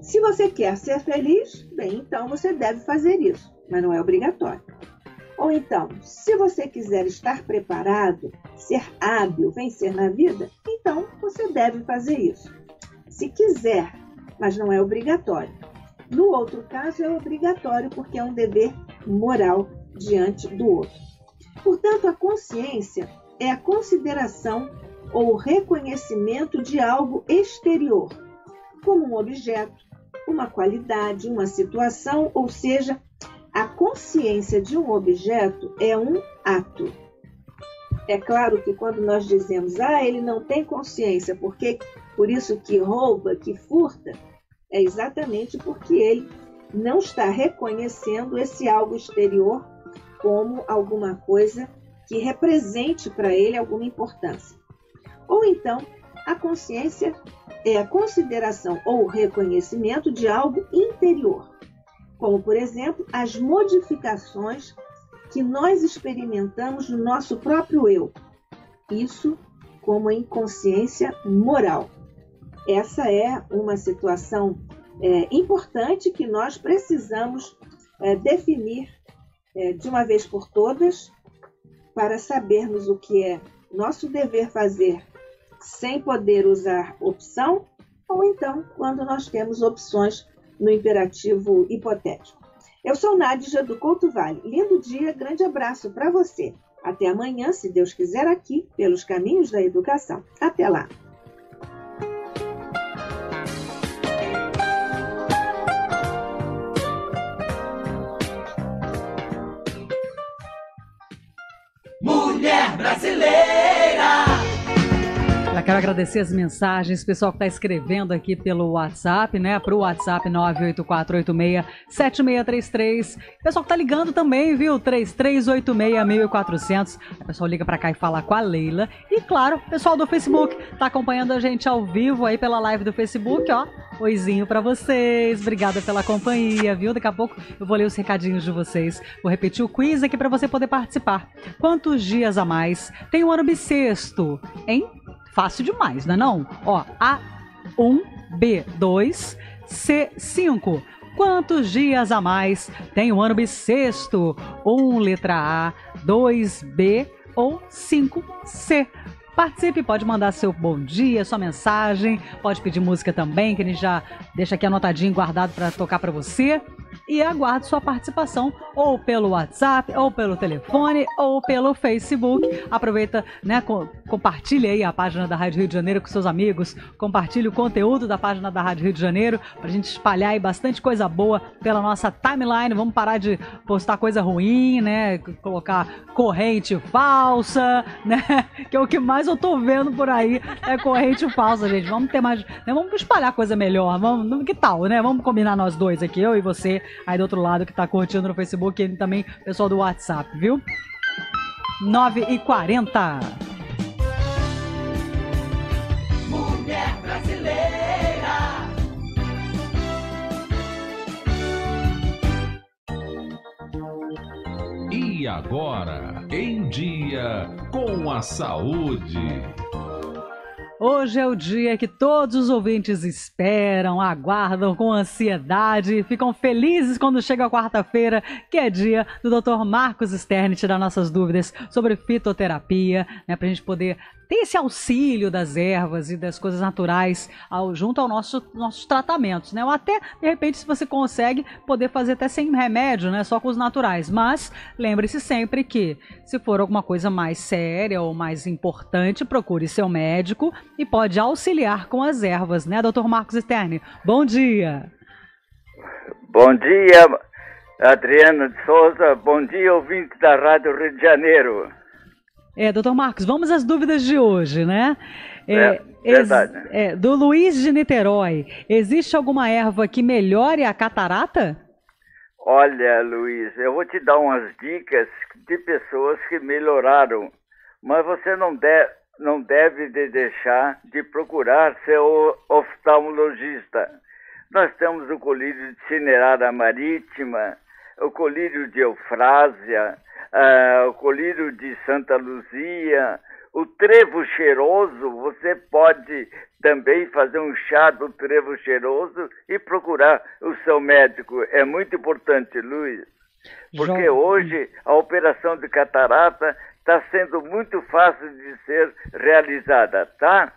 Se você quer ser feliz, bem, então você deve fazer isso, mas não é obrigatório. Ou então, se você quiser estar preparado, ser hábil, vencer na vida, então você deve fazer isso. Se quiser, mas não é obrigatório. No outro caso, é obrigatório porque é um dever moral diante do outro. Portanto, a consciência é a consideração ou reconhecimento de algo exterior, como um objeto, uma qualidade, uma situação, ou seja, a consciência de um objeto é um ato. É claro que quando nós dizemos, ah, ele não tem consciência, porque por isso que rouba, que furta, é exatamente porque ele não está reconhecendo esse algo exterior como alguma coisa que represente para ele alguma importância. Ou então, a consciência é a consideração ou reconhecimento de algo interior, como, por exemplo, as modificações que nós experimentamos no nosso próprio eu. Isso como em consciência moral. Essa é uma situação é, importante que nós precisamos é, definir é, de uma vez por todas para sabermos o que é nosso dever fazer sem poder usar opção, ou então quando nós temos opções no imperativo hipotético. Eu sou Nádia do Couto Vale. Lindo dia, grande abraço para você. Até amanhã, se Deus quiser, aqui, pelos caminhos da educação. Até lá. Mulher brasileira. Já quero agradecer as mensagens, pessoal que está escrevendo aqui pelo WhatsApp, né? Para o WhatsApp nove oito quatro oito seis sete seis três três. Pessoal que está ligando também, viu? três três oito seis mil e quatrocentos. O pessoal liga para cá e fala com a Leila. E claro, pessoal do Facebook está acompanhando a gente ao vivo aí pela live do Facebook, ó. Oizinho para vocês. Obrigada pela companhia, viu? Daqui a pouco eu vou ler os recadinhos de vocês. Vou repetir o quiz aqui para você poder participar. Quantos dias a mais tem o ano bissexto, hein? Fácil demais, não é não? Ó, A um, B dois, C cinco. Quantos dias a mais tem o ano bissexto? um, letra A, dois, B ou cinco, C. Participe, pode mandar seu bom dia, sua mensagem, pode pedir música também, que a gente já deixa aqui anotadinho, guardado para tocar para você. E aguardo sua participação ou pelo WhatsApp, ou pelo telefone, ou pelo Facebook. Aproveita, né, co compartilha aí a página da Rádio Rio de Janeiro com seus amigos, compartilhe o conteúdo da página da Rádio Rio de Janeiro, pra gente espalhar aí bastante coisa boa pela nossa timeline. Vamos parar de postar coisa ruim, né, colocar corrente falsa, né, que é o que mais eu tô vendo por aí, é corrente falsa, gente. Vamos ter mais, né, vamos espalhar coisa melhor, vamos, que tal, né, vamos combinar nós dois aqui, eu e você, aí do outro lado que tá curtindo no Facebook e também pessoal do WhatsApp, viu? nove e quarenta. Mulher brasileira. E agora, em dia com a saúde. Hoje é o dia que todos os ouvintes esperam, aguardam com ansiedade, ficam felizes quando chega a quarta-feira, que é dia do doutor Marcos Stern tirar nossas dúvidas sobre fitoterapia, né, para a gente poder ter esse auxílio das ervas e das coisas naturais ao, junto aos nosso, nossos tratamentos, né? Ou até, de repente, se você consegue, poder fazer até sem remédio, né? Só com os naturais. Mas lembre-se sempre que, se for alguma coisa mais séria ou mais importante, procure seu médico e pode auxiliar com as ervas, né, doutor Marcos Stern? Bom dia! Bom dia, Adriana de Souza. Bom dia, ouvinte da Rádio Rio de Janeiro. É, doutor Marcos, vamos às dúvidas de hoje, né? É, é verdade. Ex, é, do Luiz de Niterói, existe alguma erva que melhore a catarata? Olha, Luiz, eu vou te dar umas dicas de pessoas que melhoraram, mas você não deve, não deve de deixar de procurar seu oftalmologista. Nós temos o colírio de cinerara marítima, o colírio de eufrásia, Uh, o colírio de Santa Luzia, o trevo cheiroso, você pode também fazer um chá do trevo cheiroso e procurar o seu médico. É muito importante, Luiz, porque Jo- hoje a operação de catarata está sendo muito fácil de ser realizada, tá?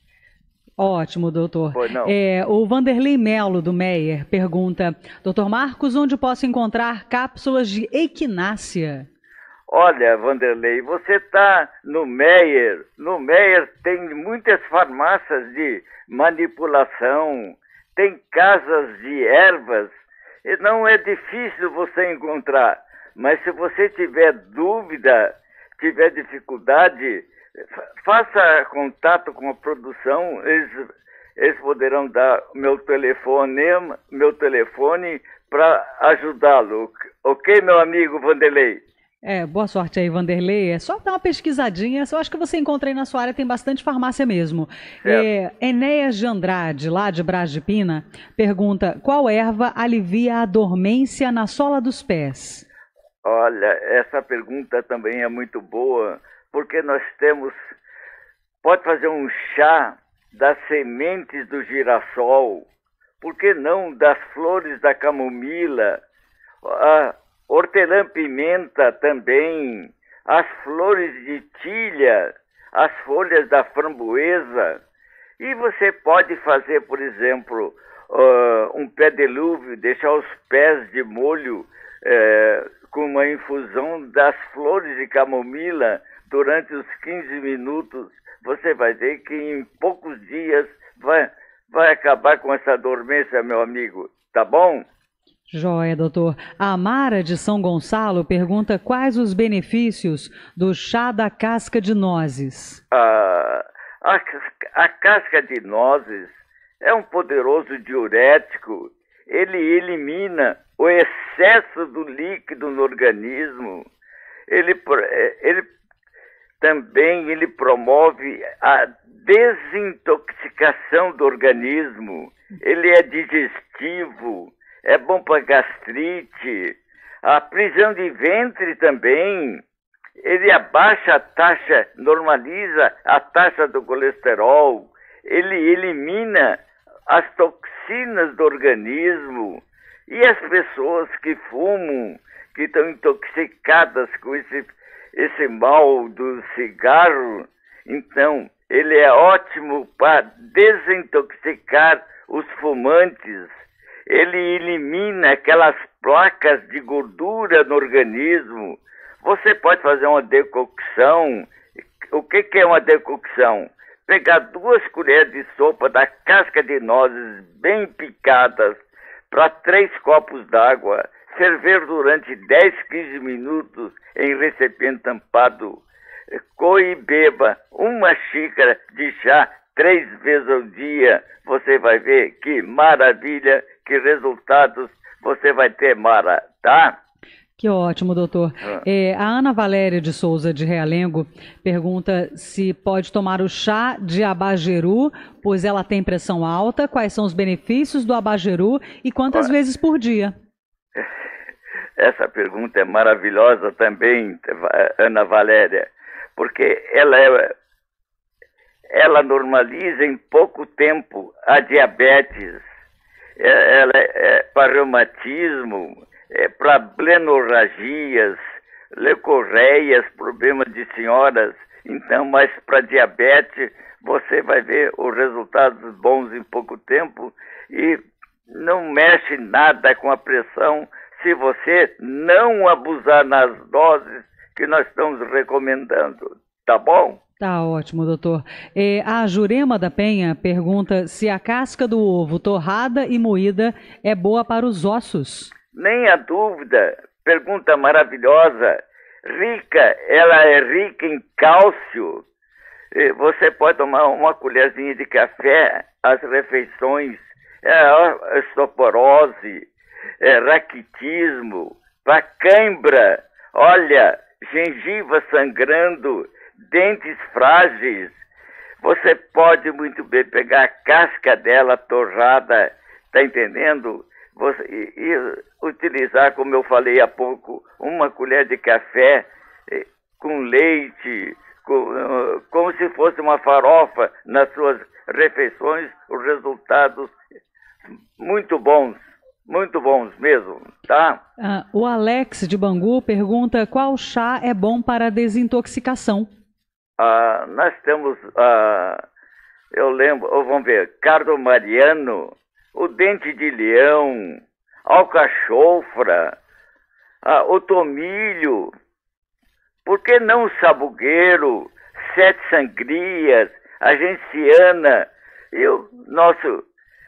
Ótimo, doutor. Pois não. É, o Vanderlei Melo, do Meyer, pergunta: doutor Marcos, onde posso encontrar cápsulas de equinácea? Olha, Vanderlei, você está no Meyer. No Meyer tem muitas farmácias de manipulação, tem casas de ervas. E não é difícil você encontrar. Mas se você tiver dúvida, tiver dificuldade, fa- faça contato com a produção. Eles, eles poderão dar meu telefone, meu telefone para ajudá-lo. Ok, meu amigo Vanderlei? É, boa sorte aí, Vanderlei. É só dar uma pesquisadinha. Eu acho que você encontra aí na sua área, tem bastante farmácia mesmo. É, Enéas de Andrade, lá de Brás de Pina, pergunta: qual erva alivia a dormência na sola dos pés? Olha, essa pergunta também é muito boa, porque nós temos... Pode fazer um chá das sementes do girassol, por que não das flores da camomila, a hortelã-pimenta também, as flores de tilha, as folhas da framboesa. E você pode fazer, por exemplo, uh, um pé de lúvio, deixar os pés de molho uh, com uma infusão das flores de camomila durante os quinze minutos. Você vai ver que em poucos dias vai, vai acabar com essa dormência, meu amigo. Tá bom? Joia, doutor. A Amara de São Gonçalo pergunta quais os benefícios do chá da casca de nozes. A, a, a casca de nozes é um poderoso diurético. Ele elimina o excesso do líquido no organismo. Ele, ele também ele promove a desintoxicação do organismo. Ele é digestivo. É bom para gastrite, a prisão de ventre também. Ele abaixa a taxa, normaliza a taxa do colesterol. Ele elimina as toxinas do organismo. E as pessoas que fumam, que estão intoxicadas com esse, esse mal do cigarro, então ele é ótimo para desintoxicar os fumantes. Ele elimina aquelas placas de gordura no organismo. Você pode fazer uma decocção. O que, que é uma decocção? Pegar duas colheres de sopa da casca de nozes bem picadas para três copos d'água, ferver durante dez, quinze minutos em recipiente tampado. Coe e beba uma xícara de chá três vezes ao dia. Você vai ver que maravilha, que resultados você vai ter, Mara, tá? Que ótimo, doutor. Ah. É, a Ana Valéria de Souza de Realengo pergunta se pode tomar o chá de abajeru, pois ela tem pressão alta, quais são os benefícios do abajeru e quantas Ah. vezes por dia? Essa pergunta é maravilhosa também, Ana Valéria, porque ela é... ela normaliza em pouco tempo a diabetes, é, ela é, é para reumatismo, é para plenorragias, leucorreias, problemas de senhoras. Então, mas para diabetes, você vai ver os resultados bons em pouco tempo e não mexe nada com a pressão se você não abusar nas doses que nós estamos recomendando. Tá bom? Tá ótimo, doutor. É, a Jurema da Penha pergunta se a casca do ovo torrada e moída é boa para os ossos. Nem há dúvida. Pergunta maravilhosa. Rica, ela é rica em cálcio. E você pode tomar uma colherzinha de café às refeições. É osteoporose, é raquitismo, para cãibra. Olha, gengiva sangrando, dentes frágeis. Você pode muito bem pegar a casca dela torrada, tá entendendo? Você, e, e utilizar, como eu falei há pouco, uma colher de café eh, com leite, como se fosse uma farofa nas suas refeições, os resultados muito bons, muito bons mesmo, tá? Ah, o Alex de Bangu pergunta qual chá é bom para desintoxicação. Ah, nós temos, ah, eu lembro, vamos ver, cardomariano, o dente de leão, alcachofra, ah, o tomilho, por que não o sabugueiro, sete sangrias, a genciana e o nosso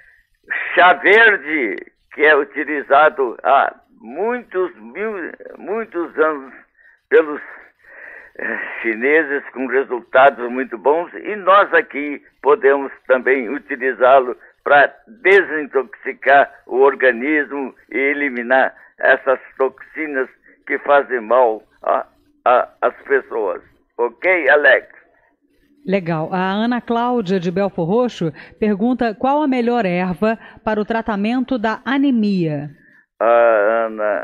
chá verde, que é utilizado há muitos, mil, muitos anos pelos eh, chineses com resultados muito bons, e nós aqui podemos também utilizá-lo para desintoxicar o organismo e eliminar essas toxinas que fazem mal a, a, às pessoas. Ok, Alex? Legal. A Ana Cláudia de Belfor Roxo pergunta qual a melhor erva para o tratamento da anemia. Ah, Ana,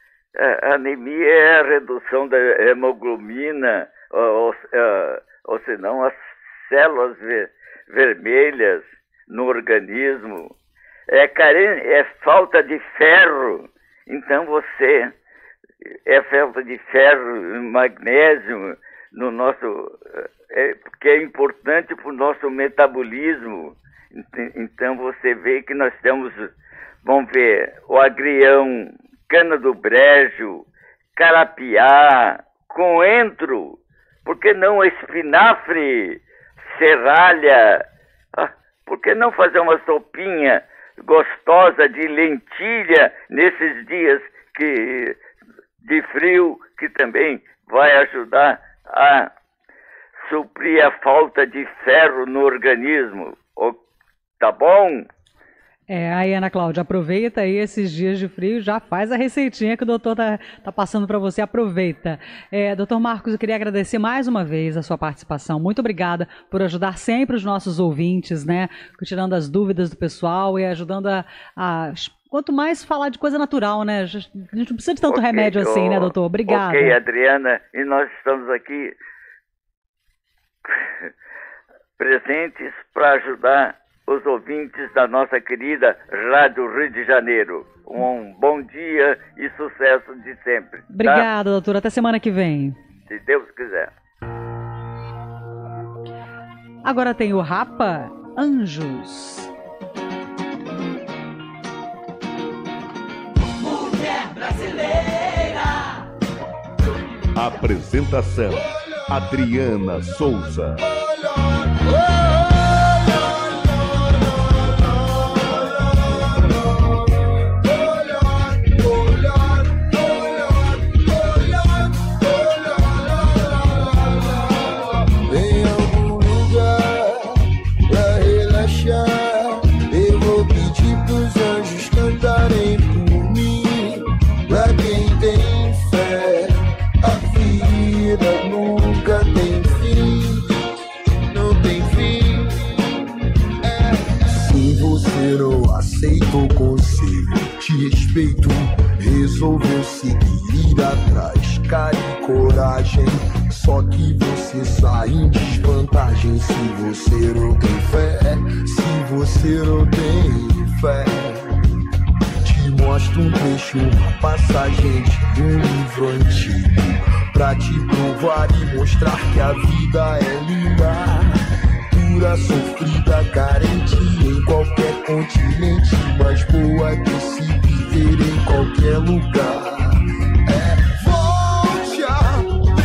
a anemia é a redução da hemoglobina, ou, ou, ou senão as células ver, vermelhas no organismo. É, caren- é falta de ferro. Então você é falta de ferro, magnésio no nosso, é, que é importante para o nosso metabolismo. Então você vê que nós temos, vamos ver, o agrião, cana do brejo, carapiá, coentro, por que não espinafre, serralha? Ah, por que não fazer uma sopinha gostosa de lentilha nesses dias que, de frio, que também vai ajudar a suprir a falta de ferro no organismo. Oh, tá bom? É, aí, Ana Cláudia, aproveita aí esses dias de frio, já faz a receitinha que o doutor tá, tá passando para você, aproveita. É, doutor Marcos, eu queria agradecer mais uma vez a sua participação. Muito obrigada por ajudar sempre os nossos ouvintes, né? Tirando as dúvidas do pessoal e ajudando a... a... Quanto mais falar de coisa natural, né? A gente não precisa de tanto okay, remédio assim, oh, né, doutor? Obrigada. Ok, Adriana, e nós estamos aqui presentes para ajudar os ouvintes da nossa querida Rádio Rio de Janeiro. Um bom dia e sucesso de sempre. Obrigada, tá? doutor. Até semana que vem. Se Deus quiser. Agora tem o Rapa Anjos. Mulher brasileira. Apresentação: Adriana Souza. Respeito, resolveu seguir ir atrás, cara e coragem. Só que você sai em desvantagem se você não tem fé, se você não tem fé. Te mostro um trecho, uma passagem de um livro antigo, pra te provar e mostrar que a vida é linda, dura, sofrida, carente em qualquer continente, mas boa de se viver em qualquer lugar. É, volte a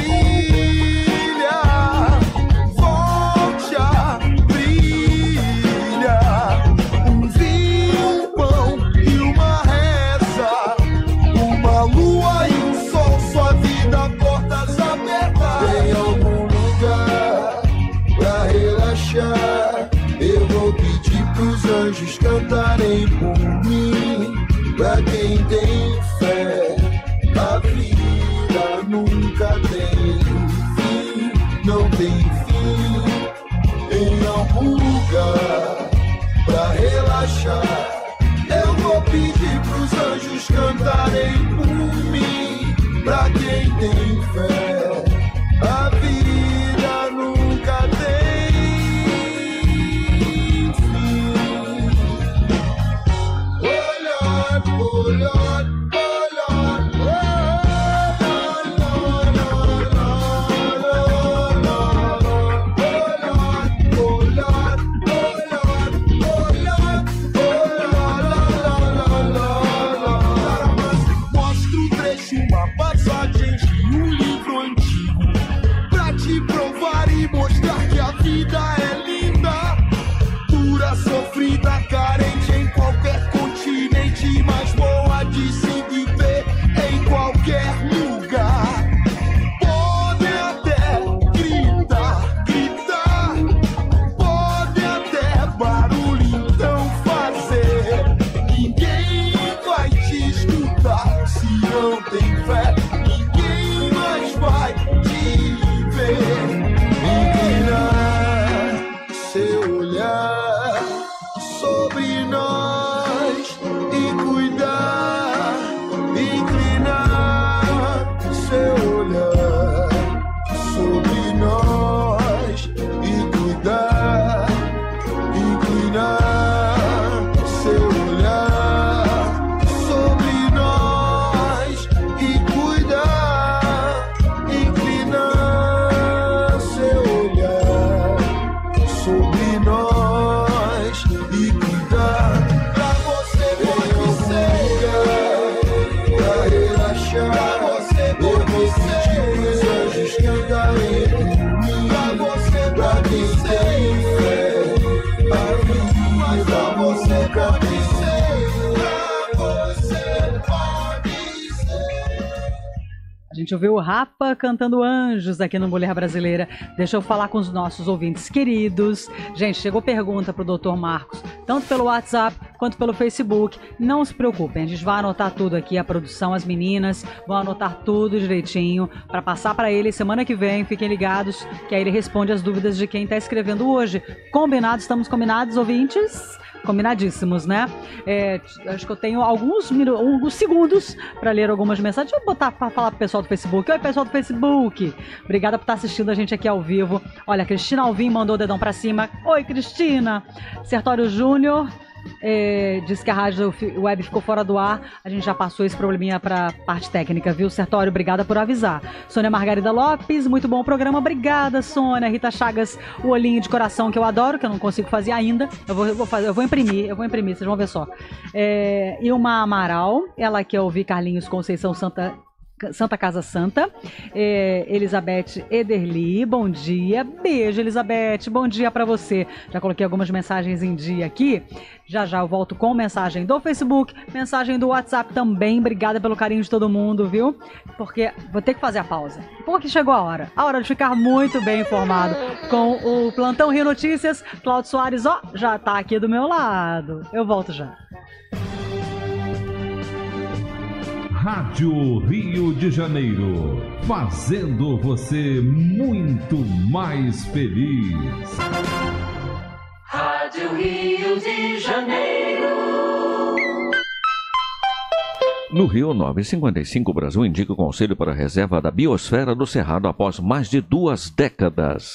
brilhar, volte a brilhar. Um vinho, um pão e uma reza, uma lua e um sol, sua vida portas abertas. Tem algum lugar pra relaxar? Eu vou pedir pros anjos cantarem por mim. Pra quem tem fé, a vida nunca tem fim, não tem fim. Em algum lugar pra relaxar, eu vou pedir pros anjos cantarem por mim. Pra quem tem fé, a vida gente ouviu o Rapa cantando Anjos aqui no Mulher Brasileira. Deixa eu falar com os nossos ouvintes queridos. Gente, chegou pergunta pro doutor Marcos, tanto pelo WhatsApp quanto pelo Facebook. Não se preocupem, a gente vai anotar tudo aqui, a produção, as meninas vão anotar tudo direitinho para passar para ele semana que vem. Fiquem ligados que aí ele responde as dúvidas de quem tá escrevendo hoje. Combinado? Estamos combinados, ouvintes? Combinadíssimos, né? É, acho que eu tenho alguns, alguns segundos para ler algumas mensagens. Deixa eu botar para falar pro pessoal do Facebook. Oi, pessoal do Facebook. Obrigada por estar assistindo a gente aqui ao vivo. Olha, a Cristina Alvim mandou o dedão para cima. Oi, Cristina. Sertório Júnior é, disse que a rádio web ficou fora do ar. A gente já passou esse probleminha para parte técnica, viu, Sertório? Obrigada por avisar. Sônia Margarida Lopes, muito bom o programa. Obrigada, Sônia. Rita Chagas, o olhinho de coração que eu adoro, que eu não consigo fazer ainda. Eu vou, eu vou, fazer, eu vou imprimir, eu vou imprimir, vocês vão ver só. É, Ilma Amaral, ela quer ouvir Carlinhos Conceição Santa... Santa Casa Santa. é, Elizabeth Ederli, bom dia. Beijo, Elizabeth, bom dia pra você. Já coloquei algumas mensagens em dia aqui. Já já eu volto com mensagem do Facebook, mensagem do WhatsApp também. Obrigada pelo carinho de todo mundo, viu? Porque vou ter que fazer a pausa, porque chegou a hora. A hora de ficar muito bem informado com o Plantão Rio Notícias. Cláudio Soares, ó, já tá aqui do meu lado. Eu volto já. Rádio Rio de Janeiro, fazendo você muito mais feliz. Rádio Rio de Janeiro. No Rio nove cinquenta e cinco, o Brasil indica o Conselho para a Reserva da Biosfera do Cerrado após mais de duas décadas.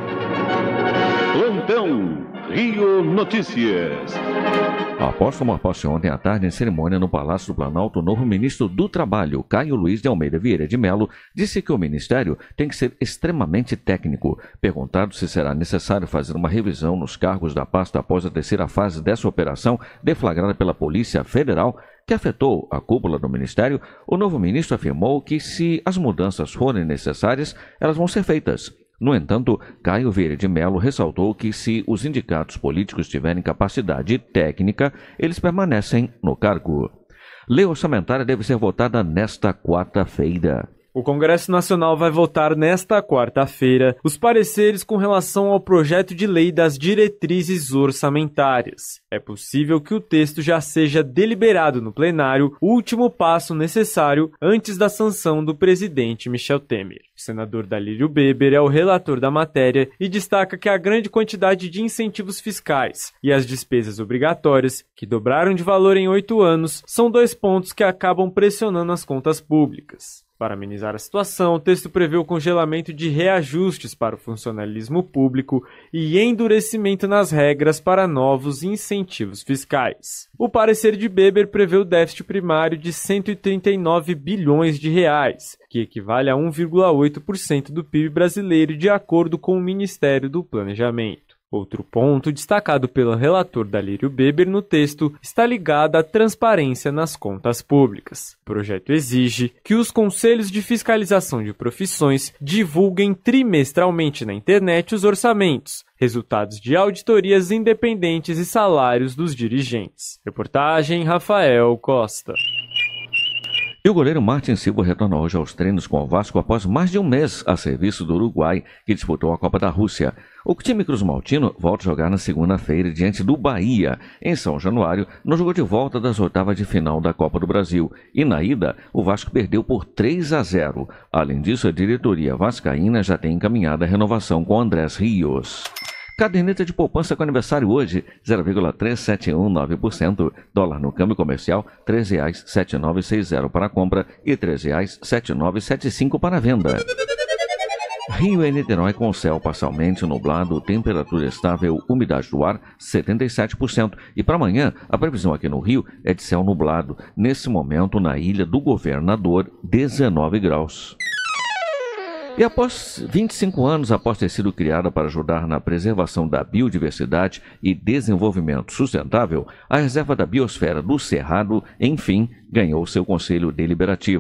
Plantão Rio Notícias. Após tomar posse ontem à tarde em cerimônia no Palácio do Planalto, o novo ministro do Trabalho, Caio Luiz de Almeida Vieira de Mello, disse que o ministério tem que ser extremamente técnico. Perguntado se será necessário fazer uma revisão nos cargos da pasta após a terceira fase dessa operação deflagrada pela Polícia Federal, que afetou a cúpula do ministério, o novo ministro afirmou que, se as mudanças forem necessárias, elas vão ser feitas. No entanto, Caio Vieira de Mello ressaltou que, se os indicados políticos tiverem capacidade técnica, eles permanecem no cargo. Lei orçamentária deve ser votada nesta quarta-feira. O Congresso Nacional vai votar nesta quarta-feira os pareceres com relação ao projeto de lei das diretrizes orçamentárias. É possível que o texto já seja deliberado no plenário, o último passo necessário antes da sanção do presidente Michel Temer. O senador Dalírio Beber é o relator da matéria e destaca que a grande quantidade de incentivos fiscais e as despesas obrigatórias, que dobraram de valor em oito anos, são dois pontos que acabam pressionando as contas públicas. Para amenizar a situação, o texto prevê o congelamento de reajustes para o funcionalismo público e endurecimento nas regras para novos incentivos fiscais. O parecer de Beber prevê o déficit primário de cento e trinta e nove bilhões de reais, que equivale a um vírgula oito por cento do P I B brasileiro, de acordo com o Ministério do Planejamento. Outro ponto destacado pelo relator Dalírio Beber no texto está ligado à transparência nas contas públicas. O projeto exige que os conselhos de fiscalização de profissões divulguem trimestralmente na internet os orçamentos, resultados de auditorias independentes e salários dos dirigentes. Reportagem Rafael Costa. E o goleiro Martin Silva retorna hoje aos treinos com o Vasco após mais de um mês a serviço do Uruguai, que disputou a Copa da Rússia. O time cruz-maltino volta a jogar na segunda-feira diante do Bahia, em São Januário, no jogo de volta das oitavas de final da Copa do Brasil. E na ida, o Vasco perdeu por três a zero. Além disso, a diretoria vascaína já tem encaminhada a renovação com Andrés Rios. Caderneta de poupança com aniversário hoje, zero vírgula trezentos e setenta e nove por cento. Dólar no câmbio comercial, três reais setenta e nove sessenta para a compra e três reais setenta e nove setenta e cinco para a venda. Rio e Niterói com céu parcialmente nublado, temperatura estável, umidade do ar setenta e sete por cento. E para amanhã, a previsão aqui no Rio é de céu nublado. Nesse momento, na Ilha do Governador, dezenove graus. E após vinte e cinco anos após ter sido criada para ajudar na preservação da biodiversidade e desenvolvimento sustentável, a Reserva da Biosfera do Cerrado, enfim, ganhou seu conselho deliberativo.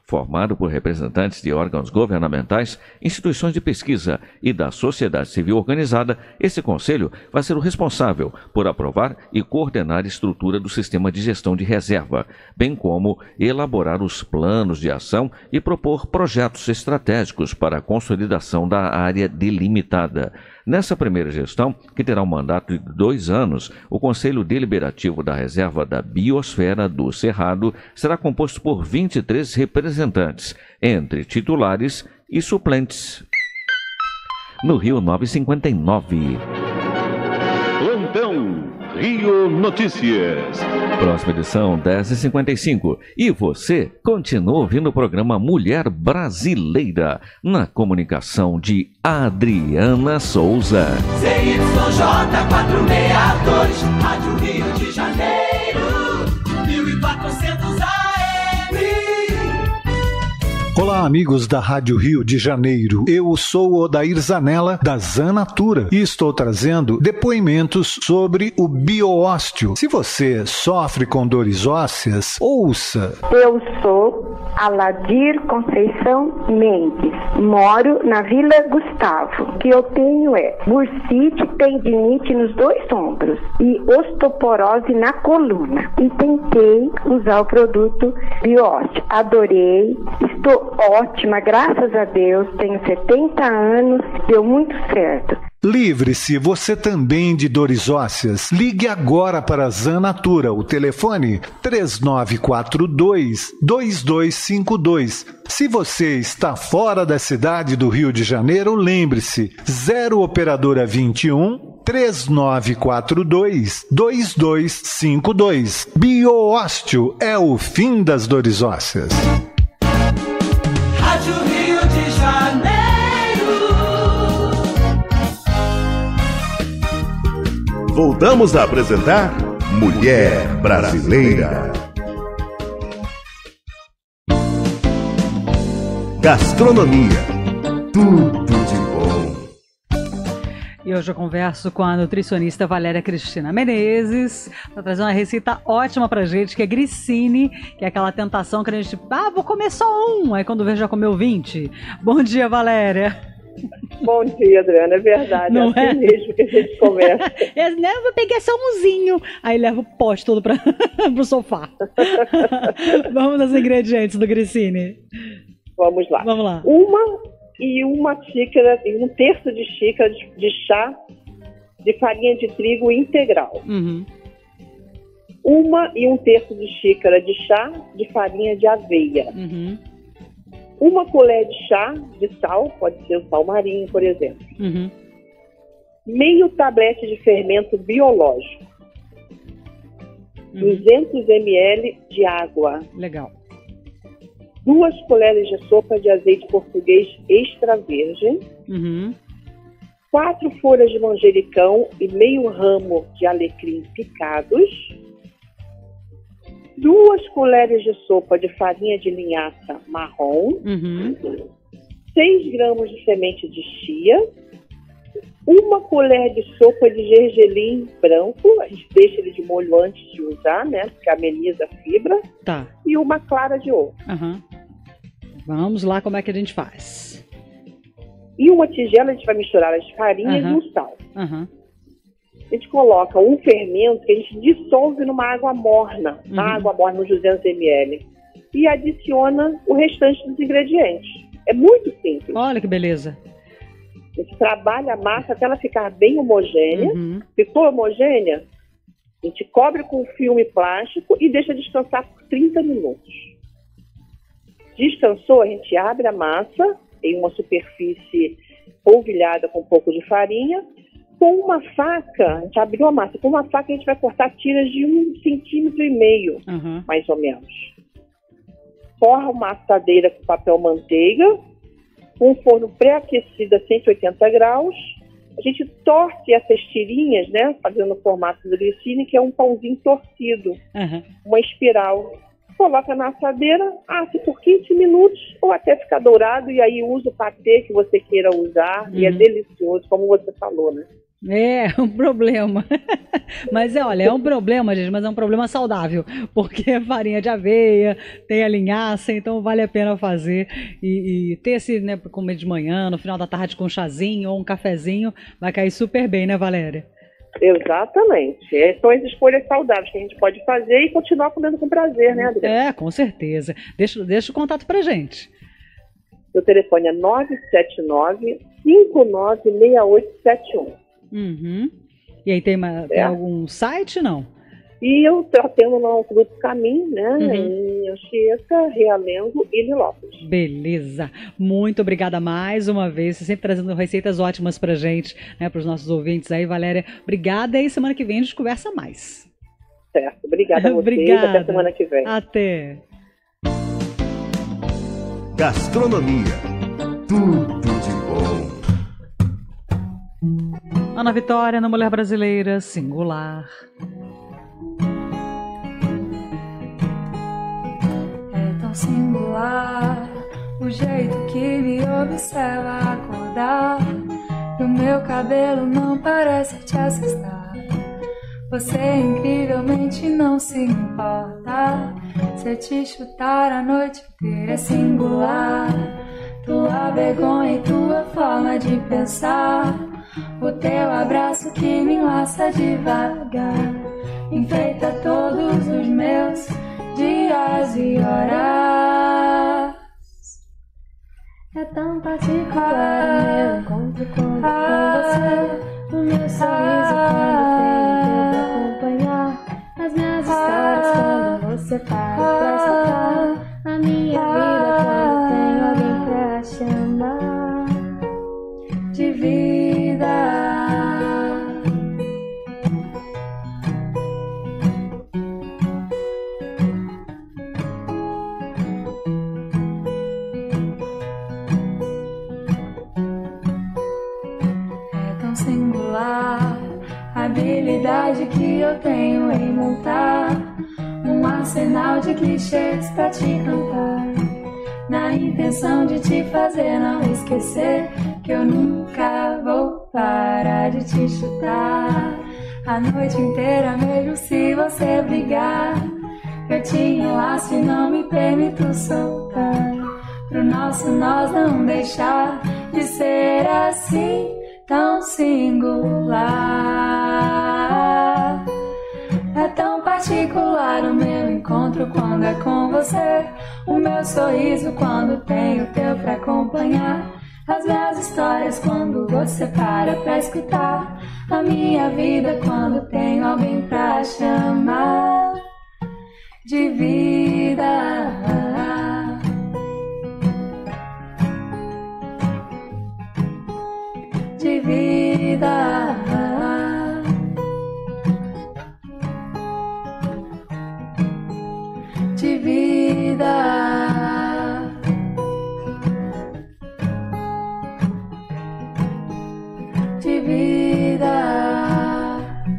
Formado por representantes de órgãos governamentais, instituições de pesquisa e da sociedade civil organizada, esse conselho vai ser o responsável por aprovar e coordenar a estrutura do sistema de gestão de reserva, bem como elaborar os planos de ação e propor projetos estratégicos para a consolidação da área delimitada. Nessa primeira gestão, que terá um mandato de dois anos, o Conselho Deliberativo da Reserva da Biosfera do Cerrado será composto por vinte e três representantes, entre titulares e suplentes. No Rio novecentos e cinquenta e nove. Plantão Rio Notícias. Próxima edição, dez e cinquenta e cinco. E você continua ouvindo o programa Mulher Brasileira, na comunicação de Adriana Souza. Z Y J quatrocentos e sessenta e dois, Rádio Rio de Janeiro, mil e quatrocentos A M. Olá, amigos da Rádio Rio de Janeiro. Eu sou o Odair Zanella, da Zanatura, e estou trazendo depoimentos sobre o bioósteo. Se você sofre com dores ósseas, ouça. Eu sou Aladir Conceição Mendes. Moro na Vila Gustavo. O que eu tenho é bursite, tendinite nos dois ombros e osteoporose na coluna. E tentei usar o produto bioósteo. Adorei. Estou ótima, graças a Deus, tenho setenta anos, deu muito certo. Livre-se você também de dores ósseas. Ligue agora para a Zanatura, o telefone três nove quatro dois, dois dois cinco dois. Se você está fora da cidade do Rio de Janeiro, lembre-se, zero operadora vinte e um, três nove quatro dois, dois dois cinco dois. Bioósteo é o fim das dores ósseas. Rádio Rio de Janeiro. Voltamos a apresentar Mulher Brasileira. Gastronomia. Tudo de bom. E hoje eu converso com a nutricionista Valéria Cristina Menezes, para trazer uma receita ótima pra gente, que é grissini, que é aquela tentação que a gente, ah, vou comer só um, aí quando vê já comeu vinte. Bom dia, Valéria. Bom dia, Adriana, é verdade, Não é assim é? mesmo que a gente conversa. É, né, eu vou pegar só umzinho, aí leva o pote todo pra, pro sofá. Vamos nos ingredientes do grissini. Vamos lá. Vamos lá. Uma e uma xícara, e um terço de xícara de, de chá de farinha de trigo integral. Uhum. Uma e um terço de xícara de chá de farinha de aveia. Uhum. Uma colher de chá de sal, pode ser o sal marinho, por exemplo. Uhum. Meio tablete de fermento biológico. Uhum. duzentos mililitros de água. Legal. Duas colheres de sopa de azeite português extra virgem. Uhum. Quatro folhas de manjericão e meio ramo de alecrim picados. Duas colheres de sopa de farinha de linhaça marrom. Uhum. Seis gramas de semente de chia. Uma colher de sopa de gergelim branco. A gente deixa ele de molho antes de usar, né? Porque ameniza a fibra. Tá. E uma clara de ovo. Uhum. Vamos lá, como é que a gente faz? E uma tigela, a gente vai misturar as farinhas Uhum. e o sal. Uhum. A gente coloca um fermento que a gente dissolve numa água morna, Uhum. na água morna, uns duzentos mililitros, e adiciona o restante dos ingredientes. É muito simples. Olha que beleza. A gente trabalha a massa até ela ficar bem homogênea. Uhum. Ficou homogênea? A gente cobre com filme plástico e deixa descansar por trinta minutos. Descansou, a gente abre a massa em uma superfície polvilhada com um pouco de farinha. Com uma faca, a gente abriu a massa, com uma faca a gente vai cortar tiras de um centímetro e meio, Uhum. mais ou menos. Forra uma assadeira com papel manteiga, com um forno pré-aquecido a cento e oitenta graus. A gente torce essas tirinhas, né, fazendo o formato do grissini, que é um pãozinho torcido, Uhum. uma espiral. Coloca na assadeira, assa por quinze minutos ou até ficar dourado, e aí usa o patê que você queira usar, e é Uhum. delicioso, como você falou, né? É, um problema. Mas é, olha, é um problema, gente, mas é um problema saudável, porque é farinha de aveia, tem a linhaça, então vale a pena fazer e, e ter esse, né, pra comer de manhã, no final da tarde com um chazinho ou um cafezinho, vai cair super bem, né, Valéria? Exatamente. É, são as escolhas saudáveis que a gente pode fazer e continuar comendo com prazer, né, Adriana? É, com certeza. Deixa, deixa o contato pra gente. Meu telefone é nove sete nove, cinco nove seis oito sete um. Uhum. E aí tem, uma, tem algum site, não? E eu atendo no Grupo Caminho, né, Uhum. em Anchieta, Realengo e Nilópolis. Beleza. Muito obrigada mais uma vez. Você sempre trazendo receitas ótimas pra gente, né, pros nossos ouvintes aí, Valéria. Obrigada e semana que vem a gente conversa mais. Certo. Obrigada a vocês. Obrigada. Até semana que vem. Até. Gastronomia. Tudo de bom. Ana Vitória, na Mulher Brasileira, singular. É tão singular o jeito que me observa acordar. E o meu cabelo não parece te assustar. Você incrivelmente não se importa. Se eu te chutar a noite inteira é singular. Tua vergonha e tua forma de pensar. O teu abraço que me enlaça devagar. Enfeita todos os meus dias e horas. É tão particular o meu encontro com você. O meu sorriso quando tenho tempo acompanhar. As minhas histórias quando você para pra escutar. A minha vida quando tenho alguém pra chamar de vida. É tão singular a habilidade que eu tenho em montar um arsenal de clichês pra te cantar, na intenção de te fazer não esquecer que eu nunca vou parar de te chutar a noite inteira, mesmo se você brigar. Eu te enlaço e não me permito soltar, pro nosso nós não deixar de ser assim tão singular. É tão particular o meu encontro quando é com você, o meu sorriso quando tenho teu pra acompanhar, as minhas histórias quando você para pra escutar, a minha vida quando tenho alguém pra chamar de vida. De vida. De vida. De vida.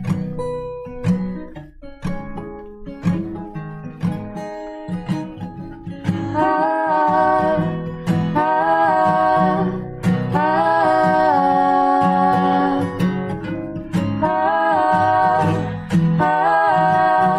Ah, ah, ah, ah, ah,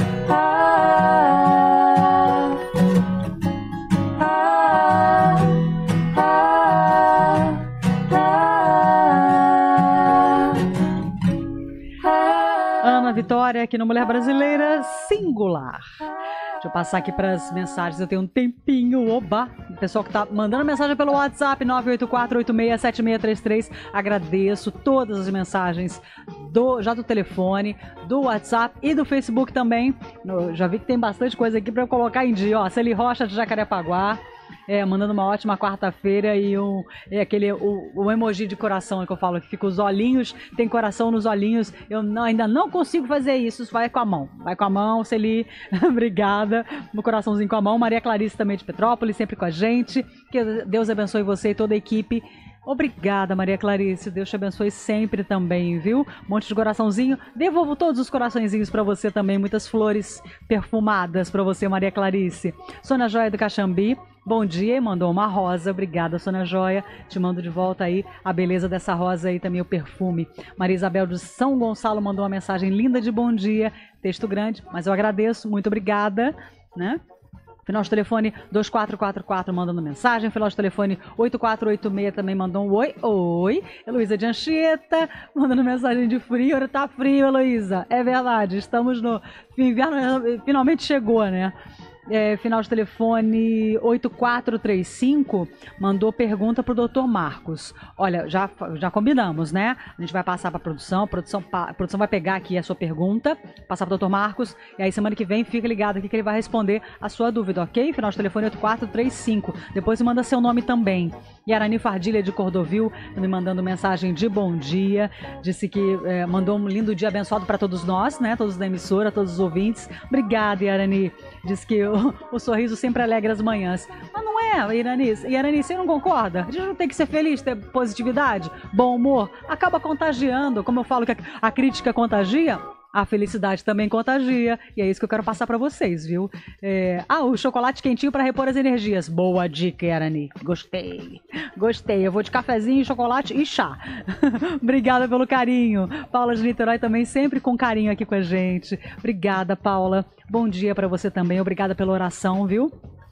Ana Vitória aqui no Mulher Brasileira Singular. Deixa eu passar aqui para as mensagens, eu tenho um tempinho, oba! O pessoal que tá mandando mensagem pelo WhatsApp nove oito quatro oito seis sete seis três três. Agradeço todas as mensagens do, já do telefone, do WhatsApp e do Facebook também. No, já vi que tem bastante coisa aqui para eu colocar em dia. Ó, Celi Rocha de Jacarepaguá. É, mandando uma ótima quarta-feira e um, é aquele, o, o emoji de coração que eu falo, que fica os olhinhos, tem coração nos olhinhos. Eu não, ainda não consigo fazer isso, vai com a mão. Vai com a mão, Celi, obrigada. No coraçãozinho com a mão. Maria Clarice também de Petrópolis, sempre com a gente. Que Deus abençoe você e toda a equipe. Obrigada, Maria Clarice. Deus te abençoe sempre também, viu? Um monte de coraçãozinho. Devolvo todos os coraçõezinhos pra você também. Muitas flores perfumadas pra você, Maria Clarice. Sônia Joia do Caxambi. bom dia, e mandou uma rosa. Obrigada, Sônia Joia. Te mando de volta aí a beleza dessa rosa aí, também o perfume. Maria Isabel de São Gonçalo mandou uma mensagem linda de bom dia. Texto grande, mas eu agradeço. Muito obrigada, né? Final de telefone dois quatro quatro quatro mandando mensagem. Final de telefone oito quatro oito seis também mandou um oi. Oi. Heloísa de Anchieta mandando mensagem de frio. Tá frio, Heloísa. É verdade. Estamos no inverno. Finalmente chegou, né? É, final de telefone oito quatro três cinco mandou pergunta pro doutor Marcos. Olha, já, já combinamos, né? A gente vai passar pra produção, a produção, a produção vai pegar aqui a sua pergunta, passar pro doutor Marcos, e aí semana que vem fica ligado aqui que ele vai responder a sua dúvida, ok? Final de telefone oito quatro três cinco. Depois manda seu nome também. E Arani Fardilha de Cordovil me mandando mensagem de bom dia, disse que é, mandou um lindo dia abençoado para todos nós, né? Todos da emissora, todos os ouvintes. Obrigada, Arani. Diz que o, o sorriso sempre alegra as manhãs. Mas não é, Irani. Irani, você não concorda? A gente não tem que ser feliz, ter positividade, bom humor. Acaba contagiando. Como eu falo que a, a crítica contagia, a felicidade também contagia. E é isso que eu quero passar pra vocês, viu? É... Ah, o chocolate quentinho pra repor as energias. Boa dica, Irani. Gostei. Gostei. Eu vou de cafezinho, chocolate e chá. Obrigada pelo carinho. Paula de Niterói também sempre com carinho aqui com a gente. Obrigada, Paula. Bom dia pra você também. Obrigada pela oração, viu?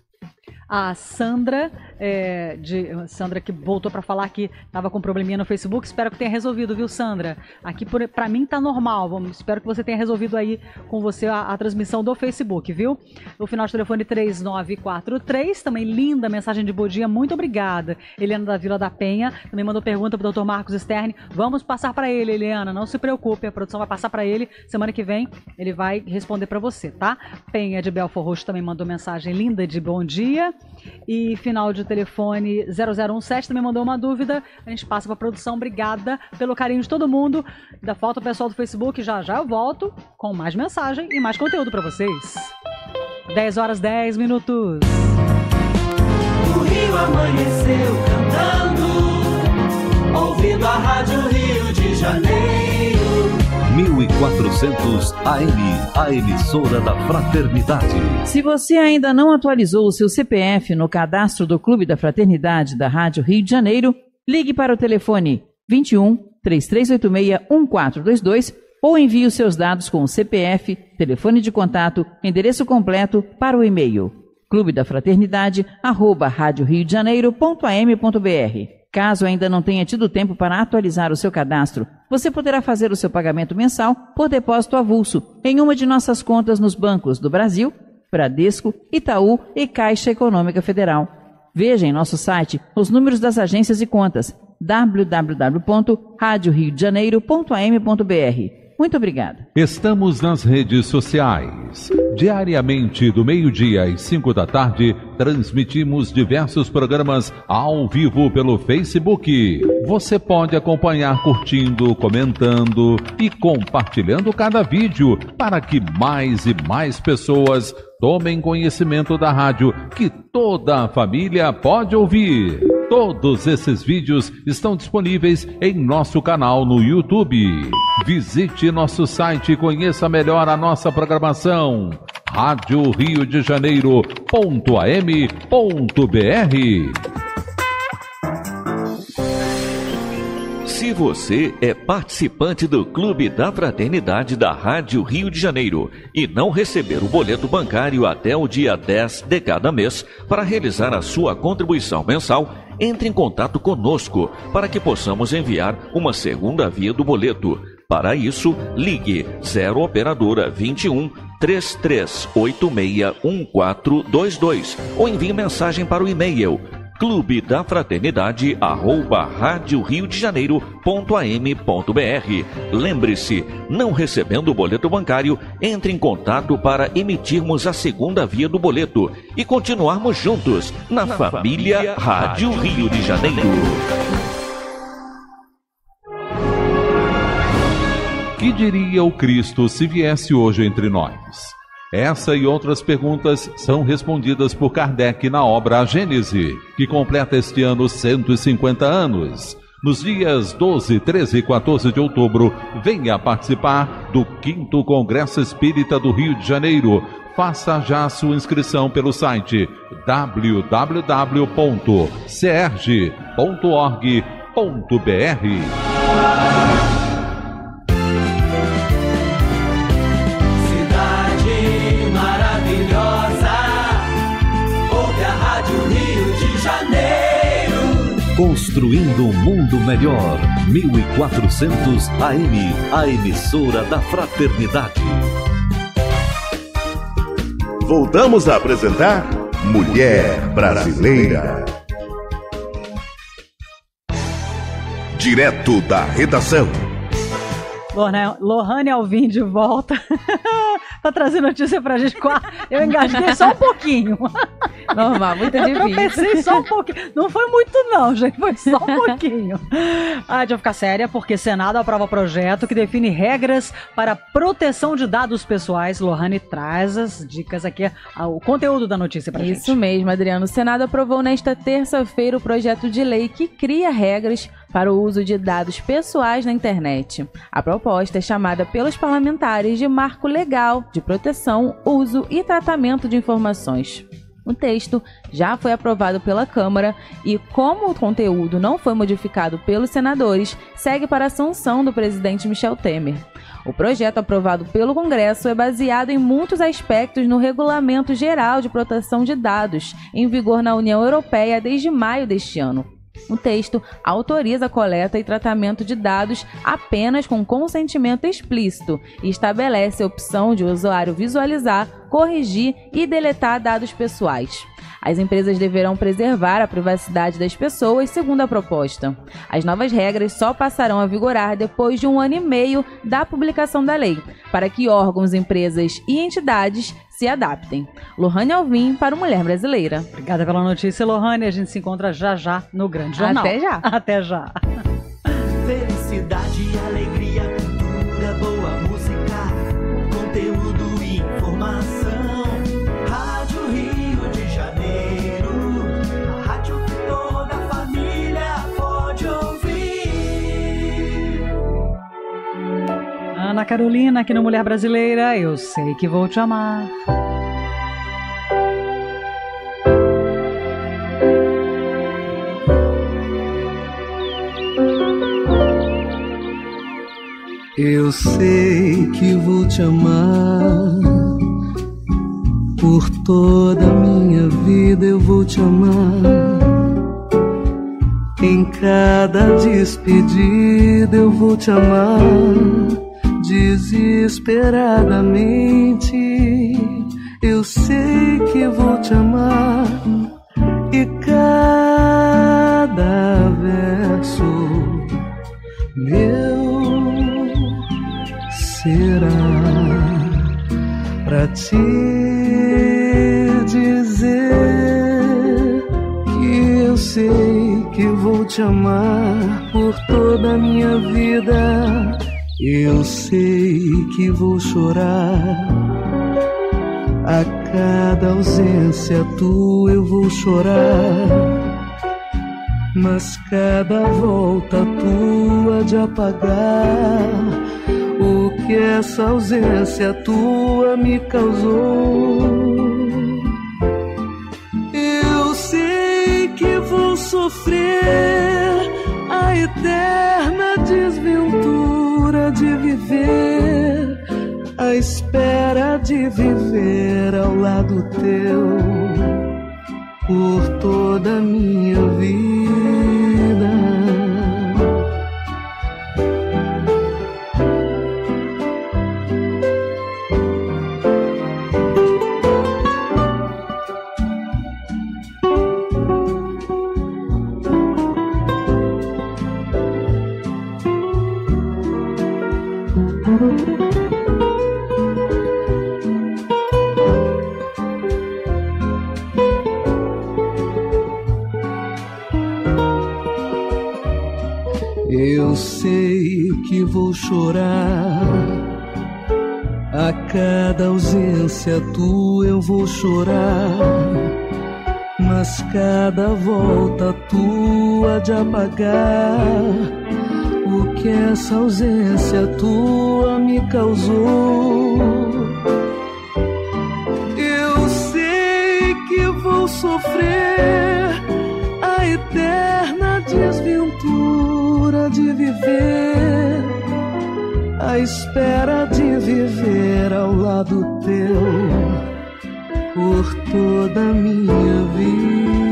A Sandra, é, de, Sandra que voltou para falar que estava com um probleminha no Facebook. Espero que tenha resolvido, viu, Sandra? Aqui para mim tá normal. Vamos, espero que você tenha resolvido aí com você a, a transmissão do Facebook, viu? O final de telefone três nove quatro três. Também linda mensagem de bom dia. Muito obrigada. Eliana da Vila da Penha também mandou pergunta pro doutor Marcos Stern. Vamos passar para ele, Eliana. Não se preocupe, a produção vai passar para ele. Semana que vem ele vai responder para você, tá? Penha de Belfor Roxo também mandou mensagem linda de bom dia. E final de telefone zero zero um sete também mandou uma dúvida. A gente passa para a produção. Obrigada pelo carinho de todo mundo. Ainda falta o pessoal do Facebook. Já já eu volto com mais mensagem e mais conteúdo para vocês. dez horas dez minutos. O Rio amanheceu cantando, ouvindo a Rádio Rio de Janeiro. mil e quatrocentos A M, a emissora da Fraternidade. Se você ainda não atualizou o seu C P F no cadastro do Clube da Fraternidade da Rádio Rio de Janeiro, ligue para o telefone vinte e um, três três oito seis, um quatro dois dois ou envie os seus dados com o C P F, telefone de contato, endereço completo para o e-mail clube da fraternidade arroba rádio rio de janeiro ponto a m ponto b r. Caso ainda não tenha tido tempo para atualizar o seu cadastro, você poderá fazer o seu pagamento mensal por depósito avulso em uma de nossas contas nos bancos do Brasil, Bradesco, Itaú e Caixa Econômica Federal. Veja em nosso site os números das agências e contas w w w ponto rádio rio de janeiro ponto a m ponto b r. Muito obrigada. Estamos nas redes sociais. Diariamente, do meio-dia às cinco da tarde, transmitimos diversos programas ao vivo pelo Facebook. Você pode acompanhar curtindo, comentando e compartilhando cada vídeo para que mais e mais pessoas tomem conhecimento da rádio que toda a família pode ouvir. Todos esses vídeos estão disponíveis em nosso canal no YouTube. Visite nosso site e conheça melhor a nossa programação. rádio rio de janeiro ponto a m ponto b r. Se você é participante do Clube da Fraternidade da Rádio Rio de Janeiro e não receber o boleto bancário até o dia dez de cada mês para realizar a sua contribuição mensal, entre em contato conosco para que possamos enviar uma segunda via do boleto. Para isso, ligue zero operadora vinte e um, três três oito seis, um quatro dois dois ou envie mensagem para o e-mail clube da fraternidade arroba rádio rio de janeiro ponto a m ponto b r. Lembre-se, não recebendo o boleto bancário, entre em contato para emitirmos a segunda via do boleto e continuarmos juntos na, na família, família Rádio Rio de Janeiro. Que diria o Cristo se viesse hoje entre nós? Essa e outras perguntas são respondidas por Kardec na obra A Gênese, que completa este ano cento e cinquenta anos. Nos dias doze, treze e quatorze de outubro, venha participar do quinto Congresso Espírita do Rio de Janeiro, Faça já a sua inscrição pelo site w w w ponto serge ponto org ponto b r. Cidade maravilhosa, ouve a Rádio Rio de Janeiro. Construindo um mundo melhor. mil e quatrocentos A M, a emissora da Fraternidade. Voltamos a apresentar Mulher Brasileira. Direto da redação. Lohane Alvim de volta. Tá trazendo notícia pra gente. Eu engasguei só um pouquinho. Normal, muito eu difícil. Eu pensei só um pouquinho. Não foi muito não, gente. Foi só um pouquinho. Ah, deixa eu ficar séria, porque Senado aprova projeto que define regras para proteção de dados pessoais. Lohane traz as dicas aqui, o conteúdo da notícia pra gente. Isso mesmo, Adriano. O Senado aprovou nesta terça-feira o projeto de lei que cria regras para o uso de dados pessoais na internet. A proposta é chamada pelos parlamentares de Marco Legal de Proteção, Uso e Tratamento de Informações. O texto já foi aprovado pela Câmara e, como o conteúdo não foi modificado pelos senadores, segue para a sanção do presidente Michel Temer. O projeto aprovado pelo Congresso é baseado em muitos aspectos no Regulamento Geral de Proteção de Dados, em vigor na União Europeia desde maio deste ano. O texto autoriza a coleta e tratamento de dados apenas com consentimento explícito e estabelece a opção de o usuário visualizar, corrigir e deletar dados pessoais. As empresas deverão preservar a privacidade das pessoas, segundo a proposta. As novas regras só passarão a vigorar depois de um ano e meio da publicação da lei, para que órgãos, empresas e entidades se adaptem. Lohane Alvim para o Mulher Brasileira. Obrigada pela notícia, Lohane. A gente se encontra já já no Grande Jornal. Até já. Até já. Felicidade, alegria, cultura, boa música, conteúdo e informação. Rádio Rio de Janeiro, a rádio que toda a família pode ouvir. Ana Carolina, aqui no Mulher Brasileira, eu sei que vou te amar. Eu sei que vou te amar, por toda a minha vida eu vou te amar. Em cada despedida eu vou te amar, desesperadamente. Eu sei que vou te amar, e cada verso meu será pra te dizer que eu sei que vou te amar por toda a minha vida. Eu sei que vou chorar a cada ausência tua, eu vou chorar, mas cada volta tua de apagar o que essa ausência tua me causou. Eu sei que vou sofrer a eterna desventura de viver, à espera de viver ao lado teu por toda a minha vida. Eu sei que vou chorar a cada ausência tua, eu vou chorar, mas cada volta tua de apagar o que essa ausência tua me causou. vou sofrer a eterna desventura de viver, à espera de viver ao lado teu por toda a minha vida.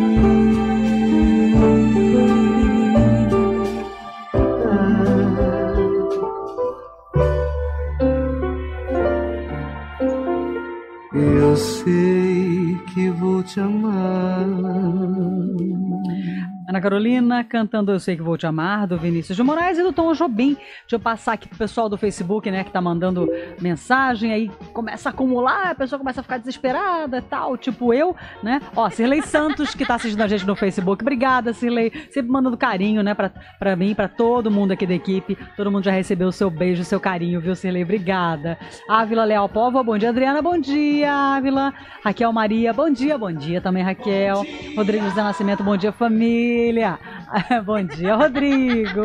Eu sei que vou te amar. Ana Carolina cantando Eu Sei Que Vou Te Amar, do Vinícius de Moraes e do Tom Jobim. Deixa eu passar aqui pro pessoal do Facebook, né, que tá mandando mensagem, aí começa a acumular, a pessoa começa a ficar desesperada e tal, tipo eu, né? Ó, Cirlei Santos, que tá assistindo a gente no Facebook. Obrigada, Cirlei. Sempre mandando carinho, né, pra, pra mim, pra todo mundo aqui da equipe. Todo mundo já recebeu o seu beijo, o seu carinho, viu, Cirlei? Obrigada. Ávila Leal Povo, bom dia, Adriana. Bom dia, Ávila. Raquel Maria, bom dia. Bom dia também, Raquel. Rodrigo José Nascimento, bom dia, família. Bom dia, Rodrigo.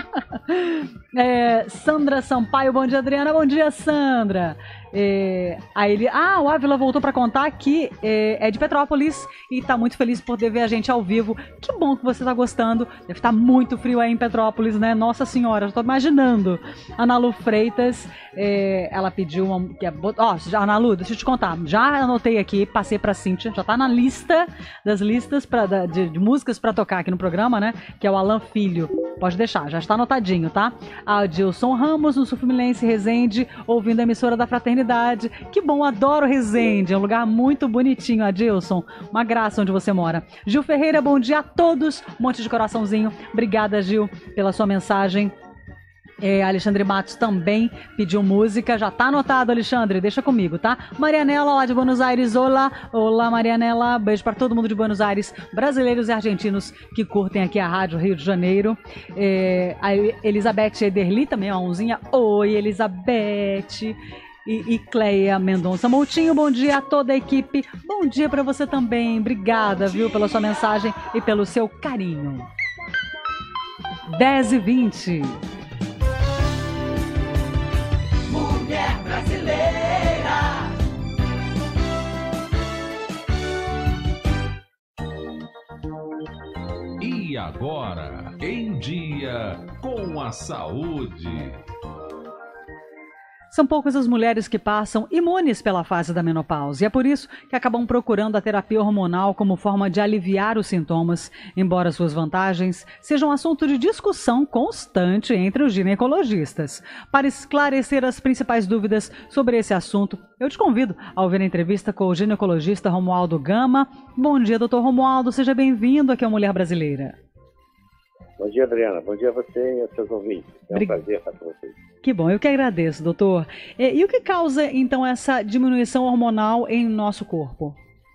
É, Sandra Sampaio, bom dia, Adriana. Bom dia, Sandra. É, aí ele, ah, o Ávila voltou para contar que é, é de Petrópolis e tá muito feliz por poder ver a gente ao vivo. Que bom que você tá gostando. Deve estar muito frio aí em Petrópolis, né? Nossa senhora, já tô imaginando. Ana Lu Freitas, é, ela pediu uma, que é, ó, Ana Lu, deixa eu te contar, já anotei aqui, passei pra Cíntia, já tá na lista das listas pra, da, de, de músicas para tocar aqui no programa, né? Que é o Alan Filho. Pode deixar, já está anotadinho, tá? A Dilson Ramos, no Sul Fluminense, Resende, ouvindo a emissora da Fraternidade. Que bom, adoro Resende, é um lugar muito bonitinho, Adilson. Uma graça onde você mora. Gil Ferreira, bom dia a todos. Um monte de coraçãozinho. Obrigada, Gil, pela sua mensagem. É, Alexandre Matos também pediu música, já tá anotado, Alexandre, deixa comigo, tá? Marianela, lá de Buenos Aires, olá, olá Marianela, beijo para todo mundo de Buenos Aires, brasileiros e argentinos que curtem aqui a Rádio Rio de Janeiro. É, a Elizabeth Ederli também, uma mãozinha, oi Elizabeth. E, e Cleia Mendonça Moutinho, bom dia a toda a equipe, bom dia para você também, obrigada, viu, pela sua mensagem e pelo seu carinho. dez e vinte. Mulher brasileira. E agora, em dia com a saúde. São poucas as mulheres que passam imunes pela fase da menopausa e é por isso que acabam procurando a terapia hormonal como forma de aliviar os sintomas, embora suas vantagens sejam assunto de discussão constante entre os ginecologistas. Para esclarecer as principais dúvidas sobre esse assunto, eu te convido a ouvir a entrevista com o ginecologista Romualdo Gama. Bom dia, doutor Romualdo, seja bem-vindo aqui ao Mulher Brasileira. Bom dia, Adriana. Bom dia a você e aos seus ouvintes. É um Bri... prazer estar com vocês. Que bom, eu que agradeço, doutor. E, e o que causa, então, essa diminuição hormonal em nosso corpo?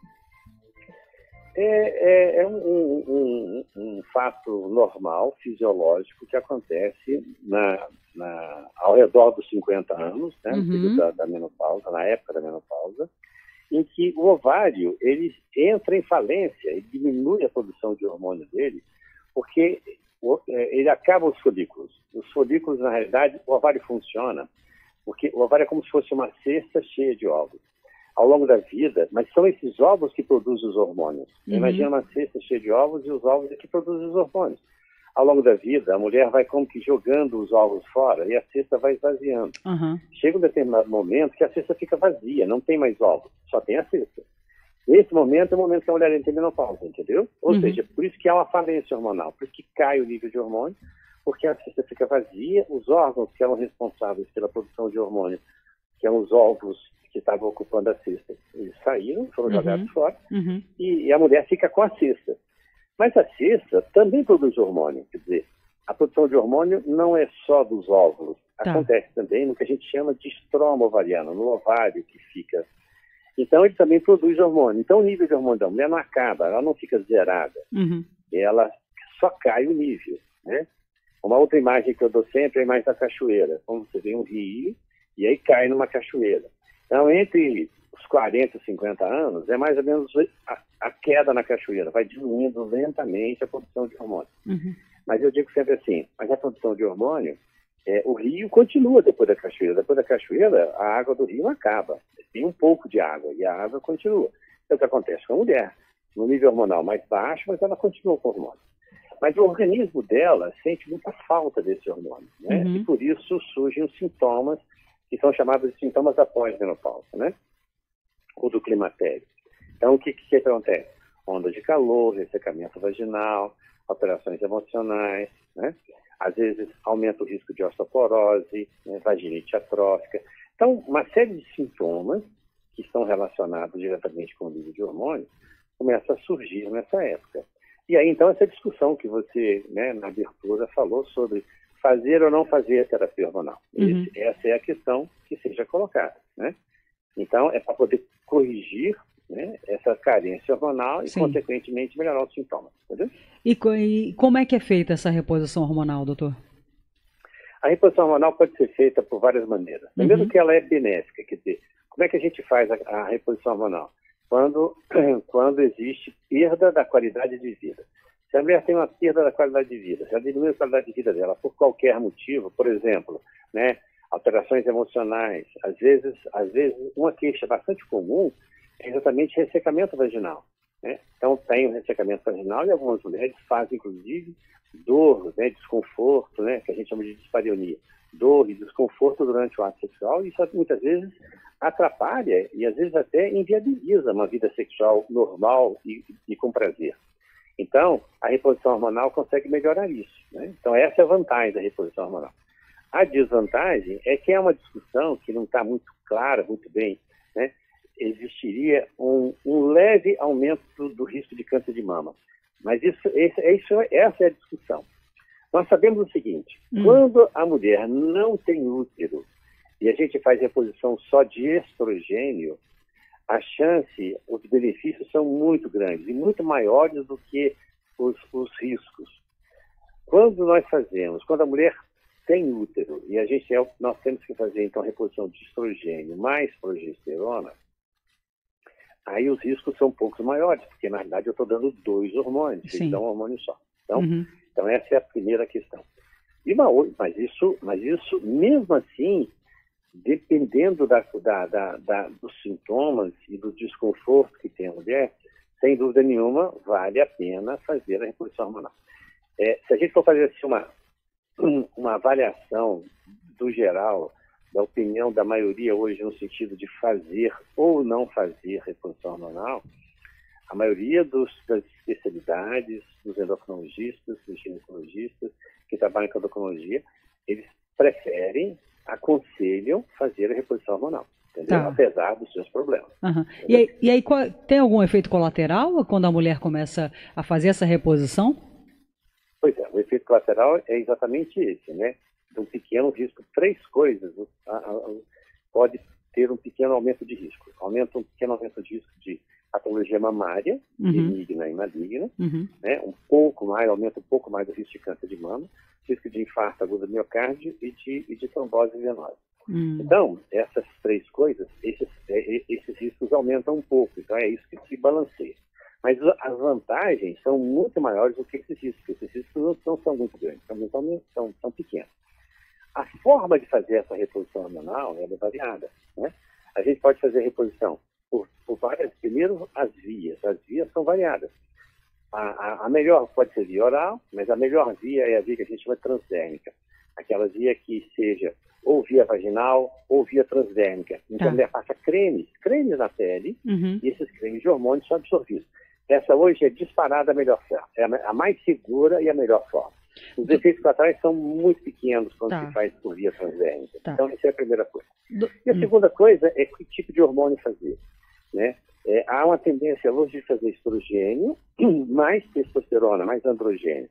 É, é, é um, um, um, um fato normal, fisiológico, que acontece na, na, ao redor dos cinquenta anos, né, no período da, da menopausa, na época da menopausa, em que o ovário ele entra em falência e diminui a produção de hormônio dele, porque ele acaba os folículos. Os folículos, na realidade, o ovário funciona, porque o ovário é como se fosse uma cesta cheia de ovos. Ao longo da vida, mas são esses ovos que produzem os hormônios. Uhum. Imagina uma cesta cheia de ovos e os ovos é que produzem os hormônios. Ao longo da vida, a mulher vai como que jogando os ovos fora e a cesta vai esvaziando. Uhum. Chega um determinado momento que a cesta fica vazia, não tem mais ovos, só tem a cesta. Esse momento é o momento que a mulher entra em menopausa, entendeu? Ou uhum. seja, por isso que há uma falência hormonal, por isso que cai o nível de hormônio, porque a cesta fica vazia, os órgãos que eram responsáveis pela produção de hormônio, que são os óvulos que estavam ocupando a cesta, eles saíram, foram uhum. jogados fora, uhum. e, e a mulher fica com a cesta. Mas a cesta também produz hormônio, quer dizer, a produção de hormônio não é só dos óvulos, tá. acontece também no que a gente chama de estroma ovariano, no ovário que fica. Então, ele também produz hormônio. Então, o nível de hormônio da mulher não acaba, ela não fica zerada. Uhum. Ela só cai o nível, né? Uma outra imagem que eu dou sempre é a imagem da cachoeira. Como você vê um rio, e aí cai numa cachoeira. Então, entre os quarenta e cinquenta anos, é mais ou menos a, a queda na cachoeira. Vai diminuindo lentamente a produção de hormônio. Uhum. Mas eu digo sempre assim, mas a produção de hormônio, é, o rio continua depois da cachoeira. Depois da cachoeira, a água do rio não acaba. Tem um pouco de água e a água continua. Então, o que acontece com a mulher? no nível hormonal mais baixo, mas ela continua com hormônio. Mas o organismo dela sente muita falta desse hormônio, né? Uhum. E por isso surgem os sintomas que são chamados de sintomas da pós-menopausa, né? Ou do climatério. Então, o que, que acontece? Onda de calor, ressecamento vaginal, alterações emocionais, né? Às vezes aumenta o risco de osteoporose, né? Vaginite atrófica. Então, uma série de sintomas que estão relacionados diretamente com o nível de hormônio começa a surgir nessa época. E aí, então, essa discussão que você, né, na abertura, falou sobre fazer ou não fazer a terapia hormonal. Uhum. Esse, essa é a questão que seja colocada, né? Então, é para poder corrigir, né, essa carência hormonal e, Sim. consequentemente, melhorar os sintomas. Entendeu? E, e como é que é feita essa reposição hormonal, doutor? A reposição hormonal pode ser feita por várias maneiras. Primeiro, uhum. que ela é benéfica, quer dizer, como é que a gente faz a, a reposição hormonal? Quando, quando existe perda da qualidade de vida. Se a mulher tem uma perda da qualidade de vida, se ela diminui a qualidade de vida dela por qualquer motivo, por exemplo, né, alterações emocionais, às vezes, às vezes uma queixa bastante comum é exatamente ressecamento vaginal, né? Então tem o ressecamento vaginal e algumas mulheres fazem, inclusive, dor, né, desconforto, né, que a gente chama de dispareunia, dor e desconforto durante o ato sexual, e isso muitas vezes atrapalha e às vezes até inviabiliza uma vida sexual normal e, e com prazer. Então, a reposição hormonal consegue melhorar isso, né? Então, essa é a vantagem da reposição hormonal. A desvantagem é que é uma discussão que não está muito clara, muito bem, né? Existiria um, um leve aumento do, do risco de câncer de mama. Mas isso, esse, isso, essa é a discussão. Nós sabemos o seguinte, hum. quando a mulher não tem útero e a gente faz reposição só de estrogênio, a chance, os benefícios são muito grandes e muito maiores do que os, os riscos. Quando nós fazemos, quando a mulher tem útero e a gente é, nós temos que fazer então reposição de estrogênio mais progesterona, aí os riscos são um pouco maiores, porque na realidade eu estou dando dois hormônios, então um hormônio só. Então, uhum. então essa é a primeira questão. E uma outra, mas isso, mas isso mesmo assim, dependendo da, da, da, da, dos sintomas e do desconforto que tem a mulher, sem dúvida nenhuma, vale a pena fazer a reposição hormonal. É, se a gente for fazer assim, uma, uma avaliação do geral, da opinião da maioria hoje no sentido de fazer ou não fazer reposição hormonal, a maioria dos, das especialidades, dos endocrinologistas, dos ginecologistas que trabalham com endocrinologia, eles preferem, aconselham fazer a reposição hormonal, entendeu? Tá. Apesar dos seus problemas. Uhum. E aí, e aí qual, tem algum efeito colateral quando a mulher começa a fazer essa reposição? Pois é, o efeito colateral é exatamente esse, né? De um pequeno risco, três coisas a, a, a, pode ter um pequeno aumento de risco. Aumenta um pequeno aumento de risco de patologia mamária, uhum. benigna e maligna, uhum. né? Um pouco mais, aumenta um pouco mais o risco de câncer de mama, risco de infarto agudo do miocárdio e de, e de trombose venosa. Hum. Então, essas três coisas, esses, esses riscos aumentam um pouco, então é isso que se balanceia. Mas as vantagens são muito maiores do que esses riscos, esses riscos não, não são muito grandes, são, são, são pequenos. A forma de fazer essa reposição hormonal é variada, né? A gente pode fazer a reposição por, por várias, primeiro as vias, as vias são variadas. A, a, a melhor pode ser via oral, mas a melhor via é a via que a gente chama transdérmica. Aquela via que seja ou via vaginal ou via transdérmica. Então tá. A mulher passa cremes, cremes na pele, uhum. e esses cremes de hormônios são absorvidos. Essa hoje é disparada a melhor forma, é a, a mais segura e a melhor forma. Os do... efeitos colaterais são muito pequenos quando tá. se faz por via transdérmica. Tá. Então, essa é a primeira coisa. Do... E a segunda hum. coisa é que tipo de hormônio fazer, né? É, há uma tendência hoje de fazer estrogênio, mais testosterona, mais androgênio.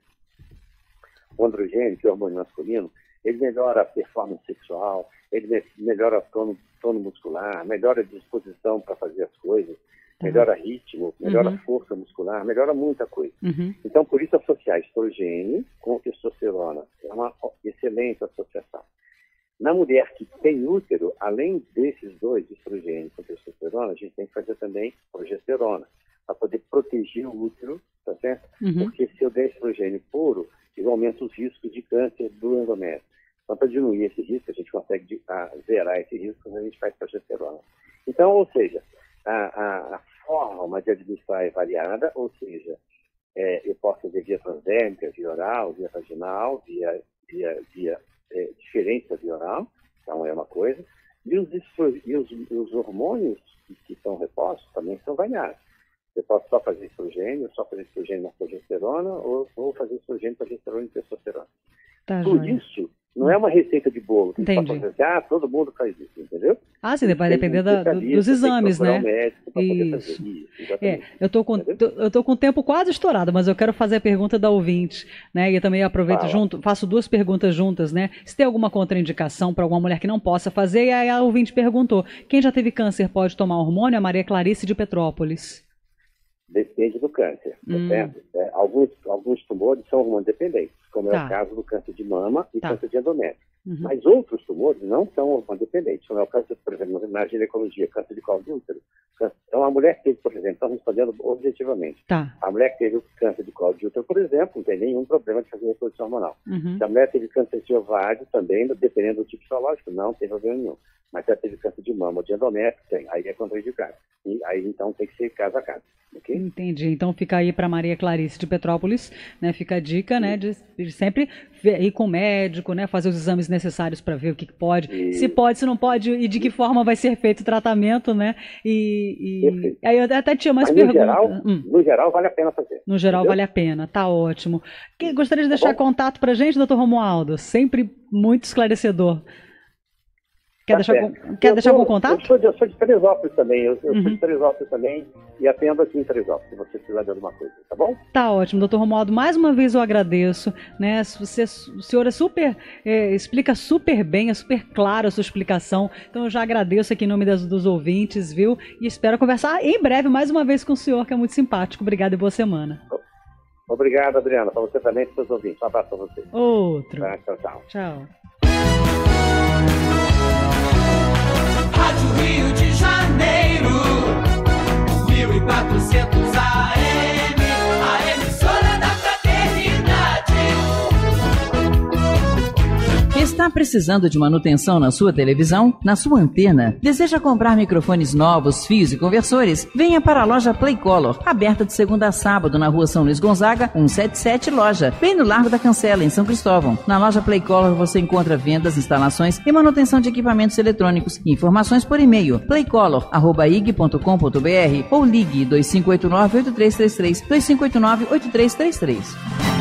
O androgênio, que é o hormônio masculino, ele melhora a performance sexual, ele melhora o tono, tono muscular, melhora a disposição para fazer as coisas, uhum. melhora ritmo, melhora uhum. força muscular, melhora muita coisa. Uhum. Então, por isso, associar estrogênio com testosterona é uma excelente associação. Na mulher que tem útero, além desses dois, estrogênio com testosterona, a gente tem que fazer também progesterona, para poder proteger o útero, tá certo? Uhum. Porque se eu der estrogênio puro, eu aumento os riscos de câncer do endométrio. Então, para diminuir esse risco, a gente consegue de, a, zerar esse risco quando a gente faz progesterona. Então, ou seja, a, a, a forma de administrar é variada, ou seja, é, eu posso fazer via transdérmica, via oral, via vaginal, via, via, via é, diferença via oral, então é uma coisa. E os, e os, os hormônios que, que são repostos também são variados. Eu posso só fazer estrogênio, só fazer estrogênio na progesterona, ou, ou fazer estrogênio, progesterona e testosterona. Tá, Por joia. isso, não é uma receita de bolo. Que Entendi. Pode dizer, ah, todo mundo faz isso, entendeu? Ah, sim, vai depender da, do, dos exames, né? Um isso. Isso, é, eu tô com tô, eu tô com o tempo quase estourado, mas eu quero fazer a pergunta da ouvinte, né? E eu também aproveito Fala. junto, faço duas perguntas juntas, né? Se tem alguma contraindicação para alguma mulher que não possa fazer, e aí a ouvinte perguntou: quem já teve câncer pode tomar hormônio? A Maria Clarice de Petrópolis. Depende do câncer, hum. tá certo? É, alguns, alguns tumores são hormonodependentes, como tá. é o caso do câncer de mama e tá. câncer de endométrio. Uhum. Mas outros tumores não são hormonodependentes, como é o câncer, por exemplo, na ginecologia, câncer de colo de útero. Câncer... Então, a mulher que teve, por exemplo, estão respondendo objetivamente. Tá. A mulher que teve câncer de colo de útero, por exemplo, não tem nenhum problema de fazer reprodução hormonal. Uhum. Se a mulher teve câncer de ovário, também, dependendo do tipo biológico, não tem problema nenhum. Mas se ela teve câncer de mama ou de endométrio, tem. Aí é contraindicado. E aí, então, tem que ser caso a caso. Okay? Entendi. Então fica aí para Maria Clarice de Petrópolis, né? Fica a dica, né? De, de sempre ir com o médico, né? Fazer os exames necessários para ver o que pode, e... se pode, se não pode e de que forma vai ser feito o tratamento, né? E, e... aí eu até tinha mais Mas perguntas. No geral, hum. no geral vale a pena fazer. No geral entendeu? Vale a pena. Tá ótimo. Que, gostaria de deixar tá contato para gente, doutor Romualdo. Sempre muito esclarecedor. Quer, tá deixar, com, quer deixar algum contato? Eu sou, de, eu sou de Teresópolis também, eu, eu uhum. sou de Teresópolis também e atendo aqui em Teresópolis, se você precisar de alguma coisa, tá bom? Tá ótimo, doutor Romualdo, mais uma vez eu agradeço, né, você, o senhor é super, é, explica super bem, é super claro a sua explicação, então eu já agradeço aqui em nome das, dos ouvintes, viu, e espero conversar em breve mais uma vez com o senhor, que é muito simpático. Obrigado e boa semana. Obrigado, Adriana, para você também e para os seus ouvintes, um abraço para você. Outro. Tá, tchau, tchau. Tchau. Rádio Rio de Janeiro, mil e quatrocentos A M, a emissora da fraternidade. Está precisando de manutenção na sua televisão, na sua antena? Deseja comprar microfones novos, fios e conversores? Venha para a loja Playcolor, aberta de segunda a sábado na rua São Luís Gonzaga, cento e setenta e sete Loja, bem no Largo da Cancela, em São Cristóvão. Na loja Playcolor você encontra vendas, instalações e manutenção de equipamentos eletrônicos. Informações por e-mail playcolor arroba i g ponto com ponto b r ou ligue dois cinco oito nove, oito três três três, dois cinco oito nove, oito três três três.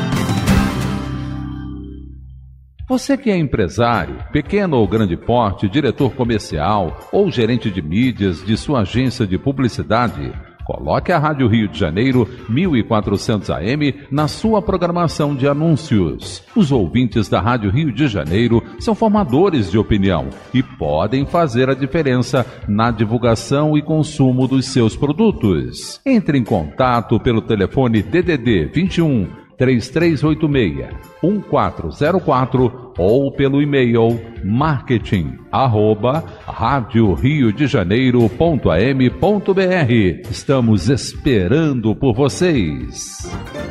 Você que é empresário, pequeno ou grande porte, diretor comercial ou gerente de mídias de sua agência de publicidade, coloque a Rádio Rio de Janeiro mil e quatrocentos A M na sua programação de anúncios. Os ouvintes da Rádio Rio de Janeiro são formadores de opinião e podem fazer a diferença na divulgação e consumo dos seus produtos. Entre em contato pelo telefone D D D vinte e um, três três oito seis, um quatro zero quatro ou pelo e-mail marketing arroba rádio rio de janeiro ponto a m ponto b r. Estamos esperando por vocês.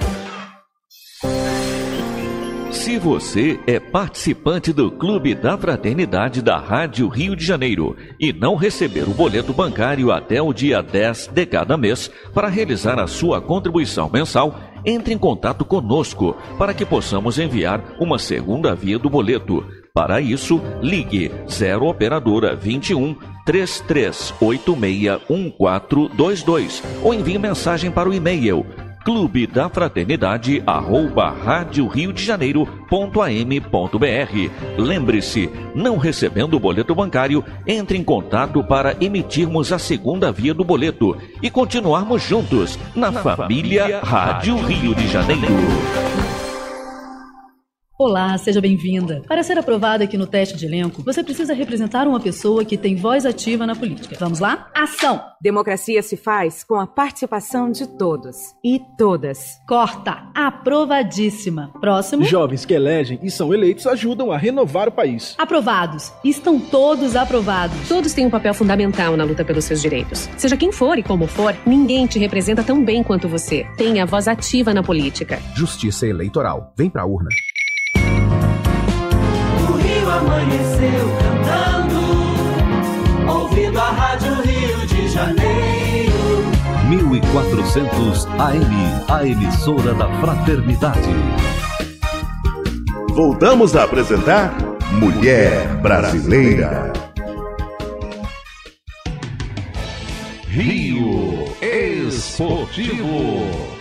Se você é participante do Clube da Fraternidade da Rádio Rio de Janeiro e não receber o boleto bancário até o dia dez de cada mês para realizar a sua contribuição mensal, entre em contato conosco para que possamos enviar uma segunda via do boleto. Para isso, ligue zero operadora vinte e um, três três oito seis, um quatro dois dois ou envie mensagem para o e-mail clube da fraternidade arroba rádio rio de janeiro ponto a m ponto b r. Lembre-se, não recebendo o boleto bancário, entre em contato para emitirmos a segunda via do boleto e continuarmos juntos na, na família, família Rádio Rio de Janeiro. Olá, seja bem-vinda. Para ser aprovada aqui no teste de elenco, você precisa representar uma pessoa que tem voz ativa na política. Vamos lá? Ação! Democracia se faz com a participação de todos e todas. Corta! Aprovadíssima. Próximo. Jovens que elegem e são eleitos ajudam a renovar o país. Aprovados. Estão todos aprovados. Todos têm um papel fundamental na luta pelos seus direitos. Seja quem for e como for, ninguém te representa tão bem quanto você. Tenha voz ativa na política. Justiça eleitoral. Vem pra urna. Amanheceu cantando, ouvindo a Rádio Rio de Janeiro. mil quatrocentos A M, a emissora da Fraternidade. Voltamos a apresentar Mulher Brasileira. Rio Esportivo.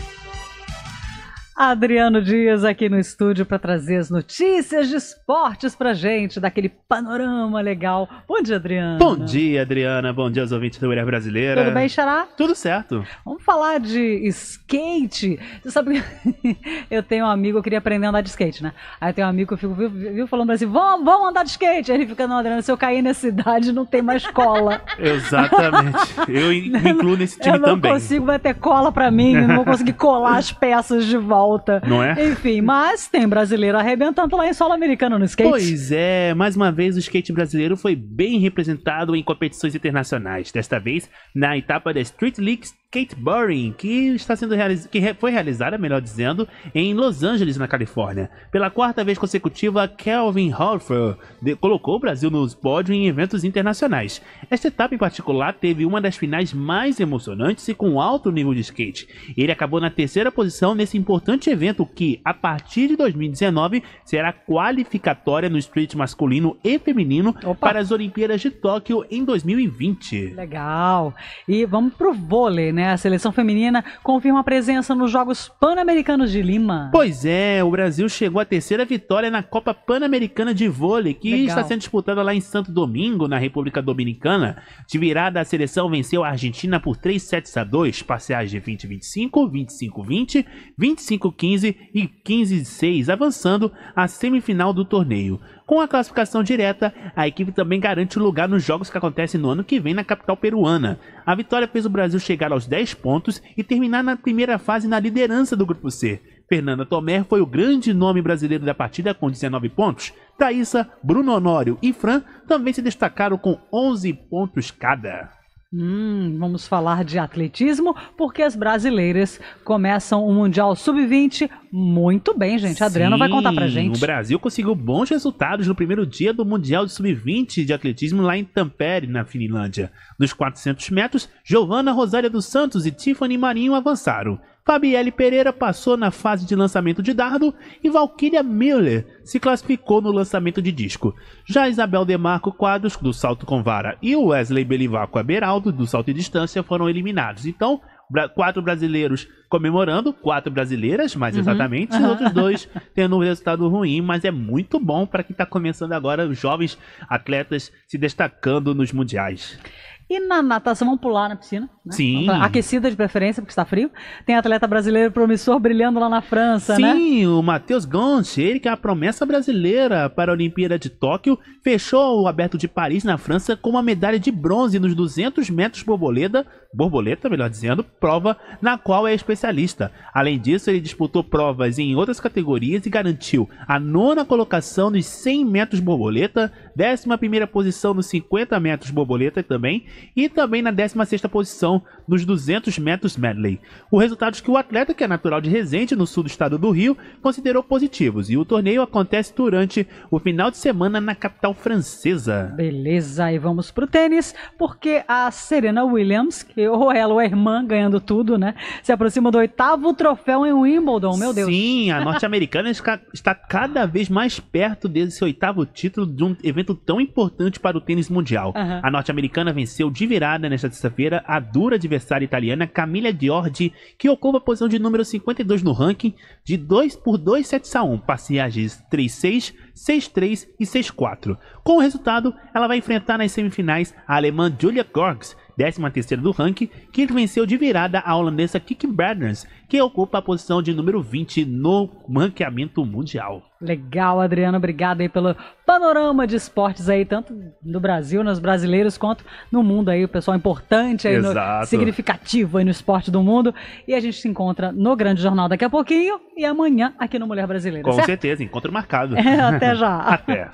Adriano Dias aqui no estúdio para trazer as notícias de esportes pra gente, daquele panorama legal. Bom dia, Adriano. Bom dia, Adriana. Bom dia aos ouvintes da Mulher Brasileira. Tudo bem, Xará? Tudo certo. Vamos falar de skate. Você sabe que eu tenho um amigo, eu queria aprender a andar de skate, né? Aí eu tenho um amigo que eu fico viu, viu, falando assim, vamos, vamos andar de skate. Aí ele fica, não, Adriano, se eu cair nessa idade não tem mais cola. Exatamente. Eu me incluo nesse time também. Eu não também. consigo, vai ter cola pra mim, eu não vou conseguir colar as peças de volta. Não é? Enfim, mas tem brasileiro arrebentando lá em solo americano no skate. Pois é, mais uma vez o skate brasileiro foi bem representado em competições internacionais. Desta vez na etapa da Street League Skateboarding, que está sendo realiz... que foi realizada, melhor dizendo, em Los Angeles, na Califórnia. Pela quarta vez consecutiva, Kelvin Hofer de... colocou o Brasil nos pódios em eventos internacionais. Esta etapa em particular teve uma das finais mais emocionantes e com alto nível de skate. Ele acabou na terceira posição nesse importante evento que, a partir de dois mil e dezenove, será qualificatória no street masculino e feminino Opa. para as Olimpíadas de Tóquio em dois mil e vinte. Legal. E vamos pro vôlei, né? A seleção feminina confirma a presença nos Jogos Pan-Americanos de Lima. Pois é, o Brasil chegou à terceira vitória na Copa Pan-Americana de Vôlei, que Legal. está sendo disputada lá em Santo Domingo, na República Dominicana. De virada, a seleção venceu a Argentina por três sets a dois, parciais de vinte a vinte e cinco, vinte e cinco a vinte, vinte e cinco a quinze e quinze a seis, avançando à semifinal do torneio. Com a classificação direta, a equipe também garante o lugar nos jogos que acontecem no ano que vem na capital peruana. A vitória fez o Brasil chegar aos dez pontos e terminar na primeira fase na liderança do Grupo C. Fernanda Tomer foi o grande nome brasileiro da partida com dezenove pontos. Thaísa, Bruno Honório e Fran também se destacaram com onze pontos cada. Hum, vamos falar de atletismo, porque as brasileiras começam o Mundial sub vinte muito bem, gente. A Adriana Sim, vai contar pra gente. O Brasil conseguiu bons resultados no primeiro dia do Mundial de sub vinte de atletismo lá em Tampere, na Finlândia. Nos quatrocentos metros, Giovana Rosária dos Santos e Tiffany Marinho avançaram. Fabielle Pereira passou na fase de lançamento de dardo e Valkyria Miller se classificou no lançamento de disco. Já Isabel Demarco Quadros, do salto com vara, e o Wesley Belivaco Aberaldo, do salto em distância, foram eliminados. Então, quatro brasileiros comemorando, quatro brasileiras, mais uhum. exatamente, e outros dois tendo um resultado ruim, mas é muito bom para quem está começando agora, os jovens atletas se destacando nos mundiais. E na natação, vamos pular na piscina, né? Sim. Aquecida de preferência, porque está frio. Tem atleta brasileiro promissor brilhando lá na França, Sim, né? Sim, o Matheus Gonch, ele que é a promessa brasileira para a Olimpíada de Tóquio, fechou o Aberto de Paris, na França, com uma medalha de bronze nos duzentos metros borboleta, borboleta, melhor dizendo, prova na qual é especialista. Além disso, ele disputou provas em outras categorias e garantiu a nona colocação nos cem metros borboleta, décima primeira posição nos cinquenta metros borboleta também, e também na décima sexta posição nos duzentos metros medley. Os resultados que o atleta, que é natural de Resende, no sul do estado do Rio, considerou positivos, e o torneio acontece durante o final de semana na capital francesa. Beleza, e vamos pro tênis, porque a Serena Williams, que ou ela ou a irmã ganhando tudo, né, se aproxima do oitavo troféu em Wimbledon, meu Deus. Sim, a norte-americana está cada vez mais perto desse oitavo título de um evento tão importante para o tênis mundial. Uhum. A norte-americana venceu de virada nesta terça-feira a dura adversária italiana Camila Giorgi, que ocupa a posição de número cinquenta e dois no ranking, de dois por dois sets a um, parciais de três seis, seis três e seis quatro. Com o resultado, ela vai enfrentar nas semifinais a alemã Julia Gorgs, décima terceira do ranking, que venceu de virada a holandesa Kiki Bertens, que ocupa a posição de número vinte no ranqueamento mundial. Legal, Adriano, obrigado aí pelo panorama de esportes aí, tanto no Brasil, nos brasileiros, quanto no mundo aí, o pessoal importante aí, no, significativo aí no esporte do mundo. E a gente se encontra no Grande Jornal daqui a pouquinho e amanhã aqui no Mulher Brasileira, Com certo? certeza, encontro marcado. É, até já. Até.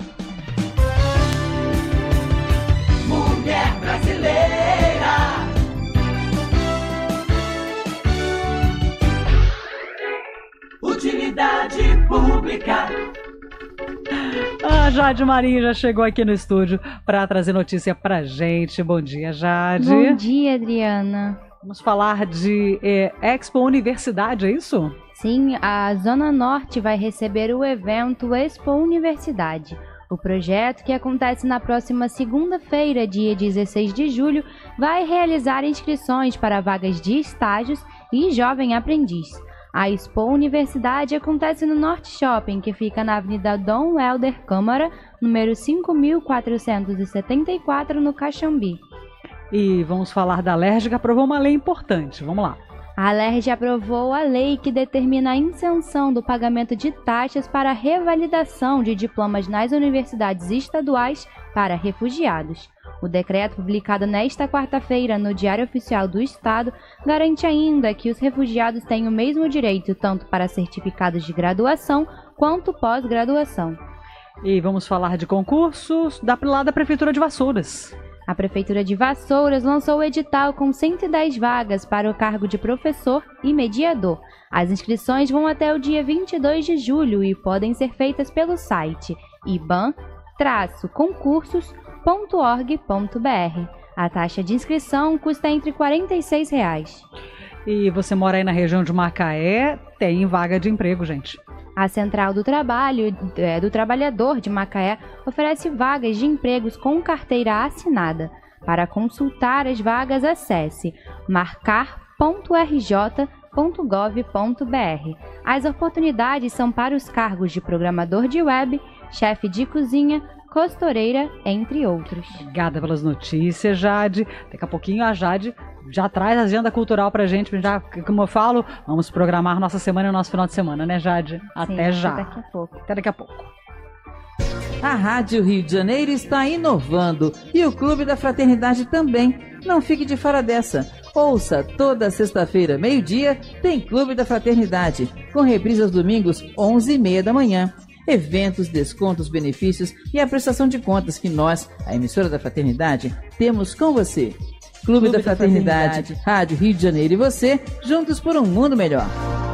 Mulher Brasileira. Utilidade pública. A Jade Marinho já chegou aqui no estúdio para trazer notícia pra gente. Bom dia, Jade. Bom dia, Adriana. Vamos falar de é, Expo Universidade, é isso? Sim, a Zona Norte vai receber o evento Expo Universidade. O projeto, que acontece na próxima segunda-feira, dia dezesseis de julho, vai realizar inscrições para vagas de estágios e jovem aprendiz. A Expo Universidade acontece no Norte Shopping, que fica na Avenida Dom Helder Câmara, número cinco mil quatrocentos e setenta e quatro, no Caxambi. E vamos falar da Alerj, que aprovou uma lei importante. Vamos lá. A Alerj aprovou a lei que determina a isenção do pagamento de taxas para a revalidação de diplomas nas universidades estaduais para refugiados. O decreto, publicado nesta quarta-feira no Diário Oficial do Estado, garante ainda que os refugiados têm o mesmo direito tanto para certificados de graduação quanto pós-graduação. E vamos falar de concursos da, lá da Prefeitura de Vassouras. A Prefeitura de Vassouras lançou o edital com cento e dez vagas para o cargo de professor e mediador. As inscrições vão até o dia vinte e dois de julho e podem ser feitas pelo site iban traço concursos ponto org ponto br. A taxa de inscrição custa entre quarenta e seis reais. E você mora aí na região de Macaé, tem vaga de emprego, gente. A Central do Trabalho é, do Trabalhador de Macaé oferece vagas de empregos com carteira assinada. Para consultar as vagas, acesse marcar ponto r j ponto gov ponto br. As oportunidades são para os cargos de programador de web, chefe de cozinha, costureira, entre outros. Obrigada pelas notícias, Jade. Daqui a pouquinho a Jade já traz a agenda cultural pra gente. Já, como eu falo, vamos programar nossa semana e o nosso final de semana, né, Jade? Até Sim, já. Até daqui a pouco. Até daqui a pouco. A Rádio Rio de Janeiro está inovando e o Clube da Fraternidade também. Não fique de fora dessa. Ouça, toda sexta-feira, meio-dia, tem Clube da Fraternidade, com reprise aos domingos, onze e meia da manhã. Eventos, descontos, benefícios e a prestação de contas que nós, a emissora da Fraternidade, temos com você. Clube, Clube da, da Fraternidade, Fraternidade, Rádio Rio de Janeiro e você, juntos por um mundo melhor.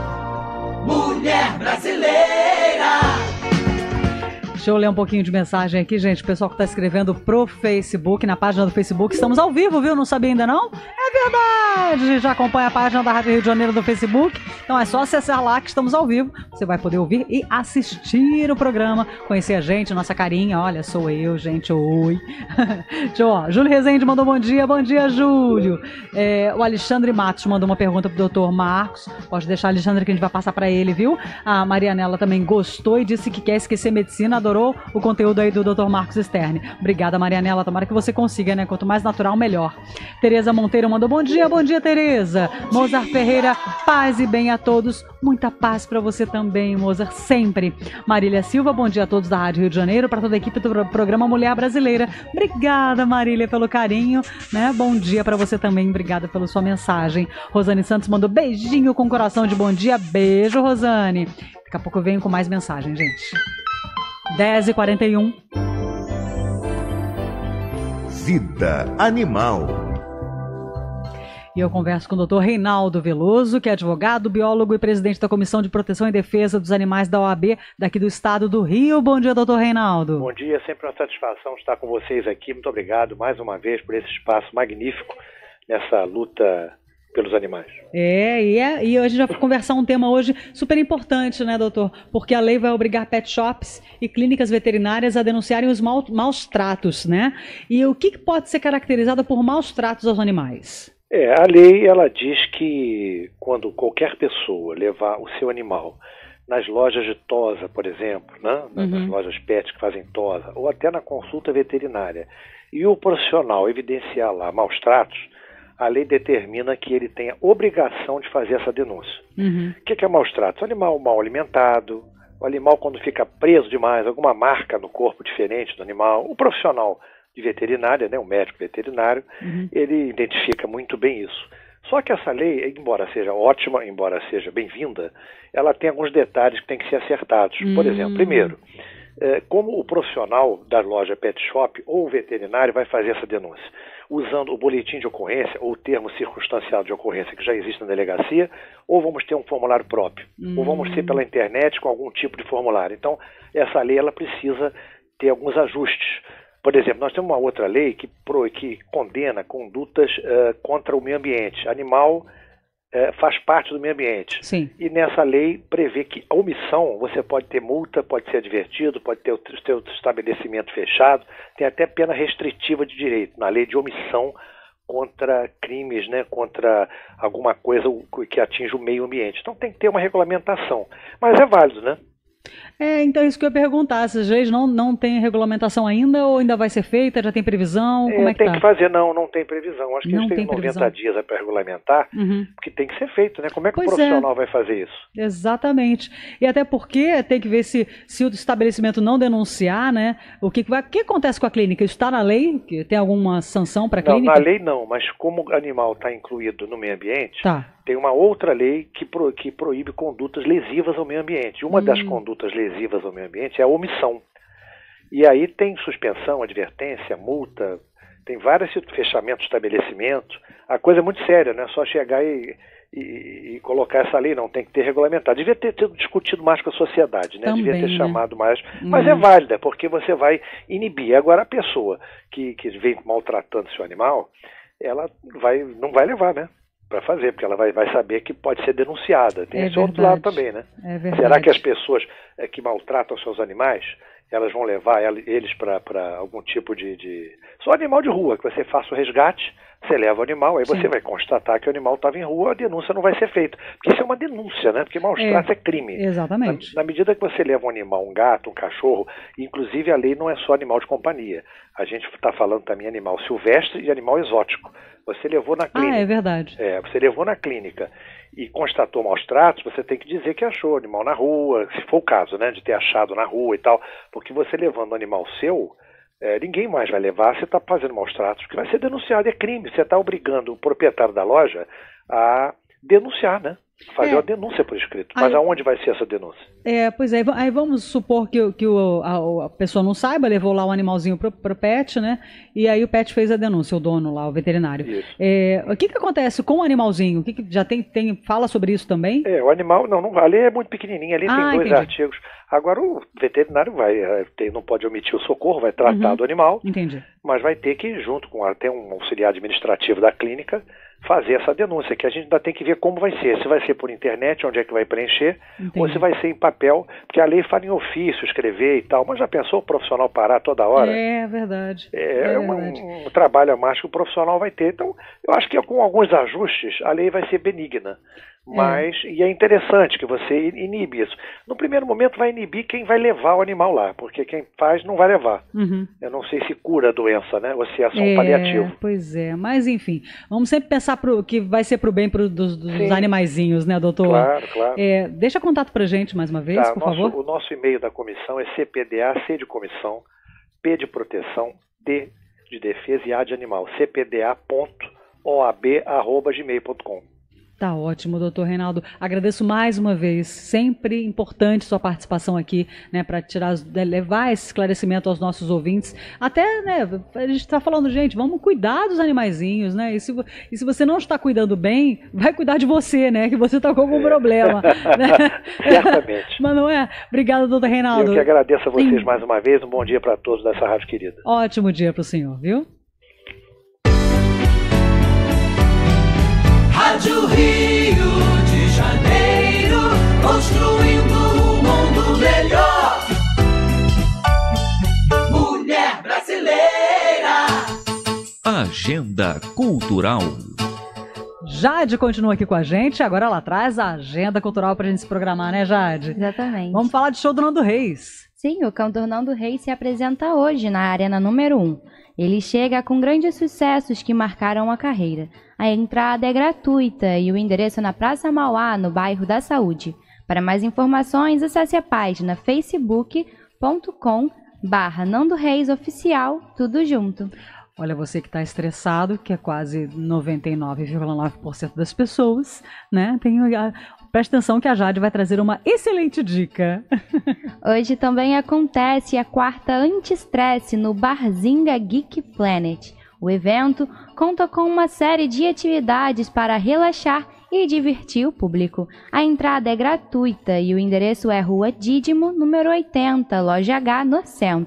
Mulher brasileira! Deixa eu ler um pouquinho de mensagem aqui, gente. O pessoal que está escrevendo pro Facebook, na página do Facebook. Estamos ao vivo, viu? Não sabia ainda não? É verdade! Já acompanha a página da Rádio Rio de Janeiro no Facebook. Então é só acessar lá que estamos ao vivo. Você vai poder ouvir e assistir o programa, conhecer a gente, nossa carinha. Olha, sou eu, gente. Oi! Deixa eu, ó. Júlio Rezende mandou bom dia. Bom dia, Júlio. É, o Alexandre Matos mandou uma pergunta pro doutor Marcos. Pode deixar, Alexandre, que a gente vai passar para ele, viu? A Marianela também gostou e disse que quer esquecer medicina. Adorou o conteúdo aí do doutor Marcos Sterne. Obrigada, Marianela. Tomara que você consiga, né? Quanto mais natural, melhor. Tereza Monteiro mandou bom dia. Bom dia, Tereza. Mozart Ferreira, paz e bem a todos. Muita paz para você também, Mozart, sempre. Marília Silva, bom dia a todos da Rádio Rio de Janeiro, para toda a equipe do programa Mulher Brasileira. Obrigada, Marília, pelo carinho, né? Bom dia para você também. Obrigada pela sua mensagem. Rosane Santos mandou beijinho com coração de bom dia. Beijo, Rosane. Daqui a pouco eu venho com mais mensagem, gente. dez e quarenta e um. Vida Animal. E eu converso com o doutor Reinaldo Veloso, que é advogado, biólogo e presidente da Comissão de Proteção e Defesa dos Animais da O A B, daqui do estado do Rio. Bom dia, doutor Reinaldo. Bom dia, sempre uma satisfação estar com vocês aqui. Muito obrigado mais uma vez por esse espaço magnífico nessa luta pelos animais. É, e, é, e a gente vai conversar um tema hoje super importante, né, doutor? Porque a lei vai obrigar pet shops e clínicas veterinárias a denunciarem os mau, maus tratos, né? E o que pode ser caracterizado por maus tratos aos animais? É, a lei, ela diz que quando qualquer pessoa levar o seu animal nas lojas de tosa, por exemplo, né? nas uhum. lojas pet que fazem tosa, ou até na consulta veterinária, e o profissional evidenciar lá maus tratos, a lei determina que ele tenha obrigação de fazer essa denúncia. Uhum. O que é maus tratos? O animal mal alimentado, o animal quando fica preso demais, alguma marca no corpo diferente do animal, o profissional de veterinária, né, o médico veterinário, uhum. ele identifica muito bem isso. Só que essa lei, embora seja ótima, embora seja bem-vinda, ela tem alguns detalhes que têm que ser acertados. Uhum. Por exemplo, primeiro, é, como o profissional da loja pet shop ou o veterinário vai fazer essa denúncia? Usando o boletim de ocorrência ou o termo circunstanciado de ocorrência que já existe na delegacia, ou vamos ter um formulário próprio, uhum. ou vamos ser pela internet com algum tipo de formulário. Então, essa lei ela precisa ter alguns ajustes. Por exemplo, nós temos uma outra lei que, pro, que condena condutas uh, contra o meio ambiente. Animal uh, faz parte do meio ambiente. Sim. E nessa lei prevê que a omissão, você pode ter multa, pode ser advertido, pode ter o seu estabelecimento fechado, tem até pena restritiva de direito, na lei de omissão contra crimes, né, contra alguma coisa que atinge o meio ambiente. Então tem que ter uma regulamentação. Mas é válido, né? É, então isso que eu ia perguntar, essas leis não, não tem regulamentação ainda ou ainda vai ser feita, já tem previsão? Como é, é que tem tá? que fazer, não, não tem previsão. Acho que não eles têm noventa dias para regulamentar, uhum. porque tem que ser feito, né? Como é que pois o profissional é. vai fazer isso? Exatamente. E até porque tem que ver se, se o estabelecimento não denunciar, né? O que, vai, o que acontece com a clínica? Isso está na lei? Tem alguma sanção para a clínica? Não, na lei não, mas como o animal está incluído no meio ambiente, tá. tem uma outra lei que, pro, que proíbe condutas lesivas ao meio ambiente. Uma hum. das condutas lesivas ao meio ambiente é a omissão. E aí tem suspensão, advertência, multa, tem vários fechamentos de estabelecimento. A coisa é muito séria, não é só chegar e, e, e colocar essa lei, não, tem que ter regulamentado. Devia ter, ter discutido mais com a sociedade, né? Também, Devia ter né? chamado mais. Mas hum. é válida, porque você vai inibir. Agora a pessoa que, que vem maltratando seu animal, ela vai, não vai levar, né? Para fazer, porque ela vai, vai saber que pode ser denunciada. Tem é esse verdade. outro lado também, né? É verdade. Será que as pessoas é, que maltratam seus animais, elas vão levar eles para algum tipo de, de... Só animal de rua, que você faça o resgate, você leva o animal, aí você Sim. vai constatar que o animal estava em rua, a denúncia não vai ser feita. Porque isso é uma denúncia, né? Porque maus tratos é, é crime. Exatamente. Na, na medida que você leva um animal, um gato, um cachorro, inclusive a lei não é só animal de companhia. A gente está falando também animal silvestre e animal exótico. Você levou na clínica. Ah, é verdade. É, você levou na clínica e constatou maus tratos, você tem que dizer que achou o animal na rua, se for o caso, né, de ter achado na rua e tal, porque você levando o animal seu, é, ninguém mais vai levar, você está fazendo maus tratos, porque vai ser denunciado, é crime, você está obrigando o proprietário da loja a denunciar, né? Fazer é. uma denúncia por escrito. Mas aí, aonde vai ser essa denúncia? É, pois é, aí vamos supor que, que o, a, a pessoa não saiba, levou lá o animalzinho pro, pro pet, né? E aí o pet fez a denúncia, o dono lá, o veterinário. É, o que que acontece com o animalzinho? O que que já tem, tem, fala sobre isso também? É, o animal, não, não ali é muito pequenininho, ali ah, tem dois entendi. artigos. Agora o veterinário vai, tem, não pode omitir o socorro, vai tratar uhum. do animal. Entendi. Mas vai ter que, junto com até um auxiliar administrativo da clínica, fazer essa denúncia, que a gente ainda tem que ver como vai ser. Se vai ser por internet, onde é que vai preencher, Entendi. ou se vai ser em papel, porque a lei fala em ofício, escrever e tal. Mas já pensou o profissional parar toda hora? É verdade. É, é uma, verdade. Um, um trabalho a mais que o profissional vai ter. Então, eu acho que com alguns ajustes, a lei vai ser benigna. Mas, é. e é interessante que você inibe isso. No primeiro momento vai inibir quem vai levar o animal lá, porque quem faz não vai levar. Uhum. Eu não sei se cura a doença, né? Ou se é só um é, paliativo. Pois é, mas enfim, vamos sempre pensar pro, que vai ser pro bem pro, dos, dos animaizinhos, né, doutor? Claro, claro. É, deixa contato pra gente mais uma vez, tá, por nosso, favor. O nosso e-mail da comissão é C P D A, C de comissão, P de proteção, D de defesa e A de animal, c p d a ponto o a b arroba gmail ponto com. Tá ótimo, doutor Reinaldo. Agradeço mais uma vez. Sempre importante sua participação aqui, né, para tirar, levar esse esclarecimento aos nossos ouvintes. Até, né, a gente está falando, gente, vamos cuidar dos animaizinhos, né? E se, e se você não está cuidando bem, vai cuidar de você, né? Que você está com algum é. problema. Né? Certamente. Mas não é? Obrigada, doutor Reinaldo. Eu que agradeço a vocês Sim. mais uma vez. Um bom dia para todos dessa rádio querida. Ótimo dia para o senhor, viu? Rádio Rio de Janeiro, construindo um mundo melhor. Mulher brasileira. Agenda Cultural. Jade continua aqui com a gente, agora ela traz a agenda cultural pra gente se programar, né, Jade? Exatamente. Vamos falar de show do Nando Reis. Sim, o cantor Nando Reis se apresenta hoje na Arena número um. Ele chega com grandes sucessos que marcaram a carreira. A entrada é gratuita e o endereço é na Praça Mauá, no bairro da Saúde. Para mais informações, acesse a página facebook ponto com barra Nando Reis Oficial, tudo junto. Olha, você que está estressado, que é quase noventa e nove vírgula nove por cento das pessoas, né? Tem, preste atenção que a Jade vai trazer uma excelente dica. Hoje também acontece a quarta Anti-Estresse no Barzinga Geek Planet. O evento conta com uma série de atividades para relaxar e divertir o público. A entrada é gratuita e o endereço é Rua Dídimo, número oitenta, Loja H, no centro.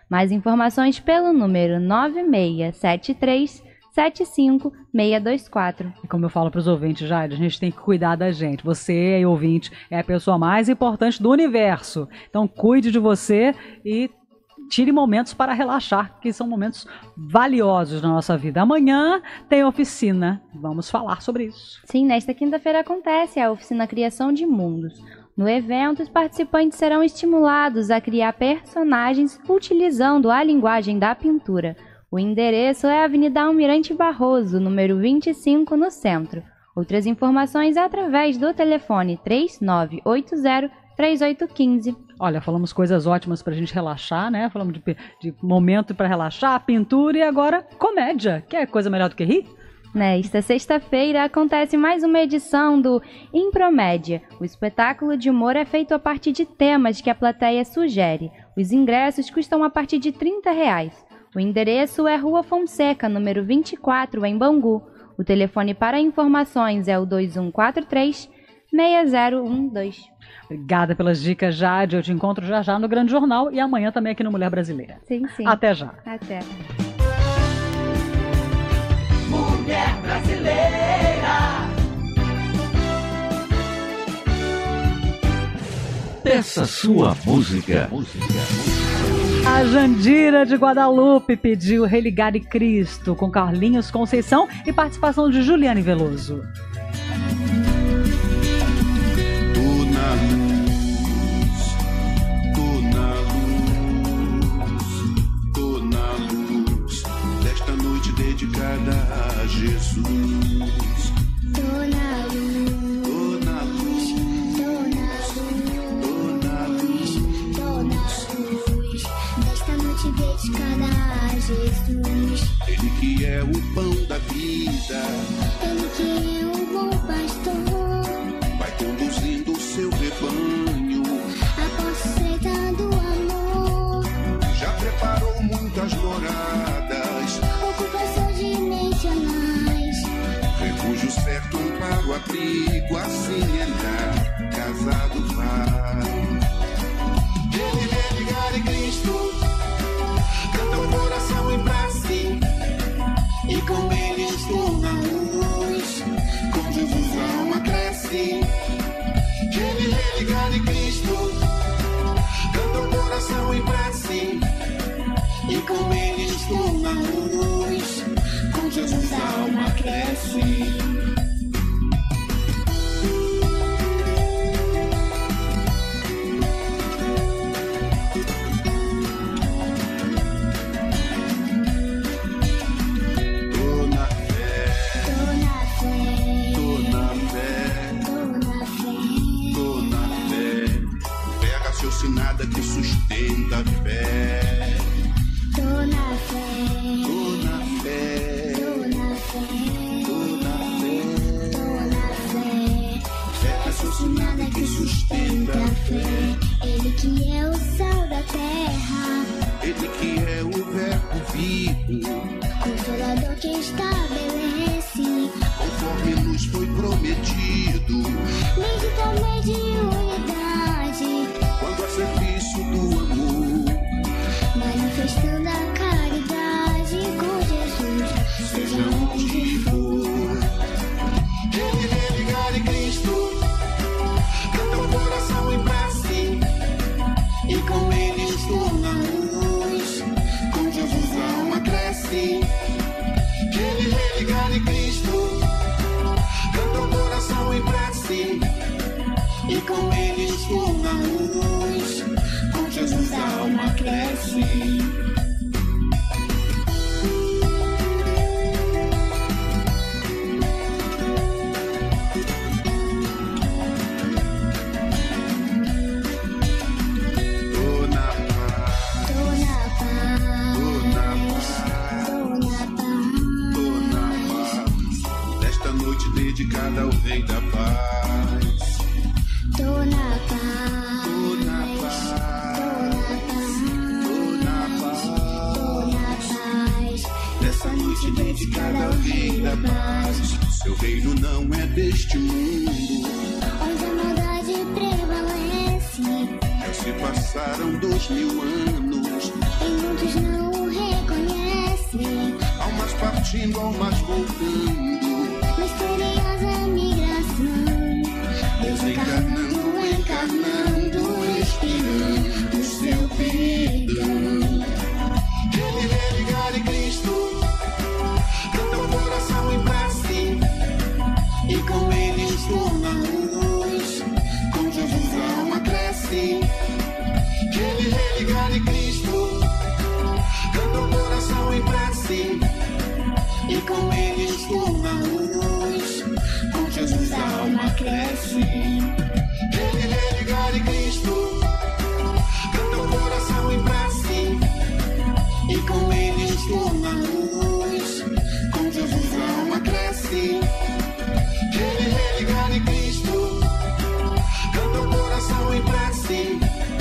Mais informações pelo número nove seis sete três sete cinco seis dois quatro. E como eu falo para os ouvintes, Jade, a gente tem que cuidar da gente. Você, ouvinte, é a pessoa mais importante do universo. Então cuide de você e tire momentos para relaxar, que são momentos valiosos na nossa vida. Amanhã tem oficina. Vamos falar sobre isso. Sim, nesta quinta-feira acontece a oficina Criação de Mundos. No evento, os participantes serão estimulados a criar personagens utilizando a linguagem da pintura. O endereço é a Avenida Almirante Barroso, número vinte e cinco, no centro. Outras informações através do telefone três nove oito zero três oito um cinco. Olha, falamos coisas ótimas pra gente relaxar, né? Falamos de, de momento para relaxar, pintura e agora comédia. Que é coisa melhor do que rir? Nesta sexta-feira acontece mais uma edição do Impromédia. O espetáculo de humor é feito a partir de temas que a plateia sugere. Os ingressos custam a partir de trinta reais. O endereço é Rua Fonseca, número vinte e quatro, em Bangu. O telefone para informações é o dois um quatro três seis zero um dois. Obrigada pelas dicas, Jade. Eu te encontro já já no Grande Jornal e amanhã também aqui no Mulher Brasileira. Sim, sim. Até já. Até. Mulher Brasileira. Peça sua música. A Jandira de Guadalupe pediu Religare Cristo com Carlinhos Conceição e participação de Juliane Veloso. Tô na luz, tô na luz, tô na luz desta noite dedicada a Jesus. Tô na luz, tô na luz, tô na luz, tô na luz desta noite dedicada a Jesus. Ele que é o pão da vida, ele que é o bom pastor, vai conduzindo o seu rebanho, aposentando o amor. Já preparou muitas moradas, ocupações dimensionais, refúgio certo, amparo, abrigo, assim entrar, casado vai. Ele vem ligar em Cristo, canta o coração em prece, e com ele estou na luz, com Jesus a alma cresce. Ele vem ligar em Cristo, canta o coração em prece, e com ele estou na luz, com Jesus a alma cresce. Nada que sustenta a fé. Tô na fé, tô na fé, tô na fé, tô na fé, tô na fé. Fé raciocinada que sustenta a fé. Ele que é o sal da terra, ele que é o verbo vivo, consolador que estabelece, conforme nos foi prometido, meditamente unidade, quando a serviço do amor, manifestando a caridade com Jesus, seja onde for. Ele vem ligar em Cristo, canta o coração em prece, e com ele estou na luz, com Jesus a alma cresce. Ele vem ligar em Cristo, canta o coração em prece, e com ele estou na luz, com Jesus a alma cresce. Tô na paz, tô na paz, tô na paz, tô na paz, desta noite dedicada ao Rei da Paz. Tô na paz, tô na paz, tô na paz, tô na paz, dessa noite dedicada ao Rei da Paz. Seu reino não é deste mundo, onde a maldade prevalece. Já se passaram dois mil anos, em um partindo ou mais voltando. Misteriosa migração, Deus encarnando, encarnando, expirando o seu perdão. Ele religar em Cristo, canta o coração em prece, e com ele estou na luz, com Jesus a alma cresce. Ele religar em Cristo, canta o coração em prece, e com ele estou na luz, com Jesus a alma cresce. Ele religar em Cristo, canta o coração em prece, e com ele estou na luz, com Jesus a alma cresce. Ele religar em Cristo, canta o coração em prece,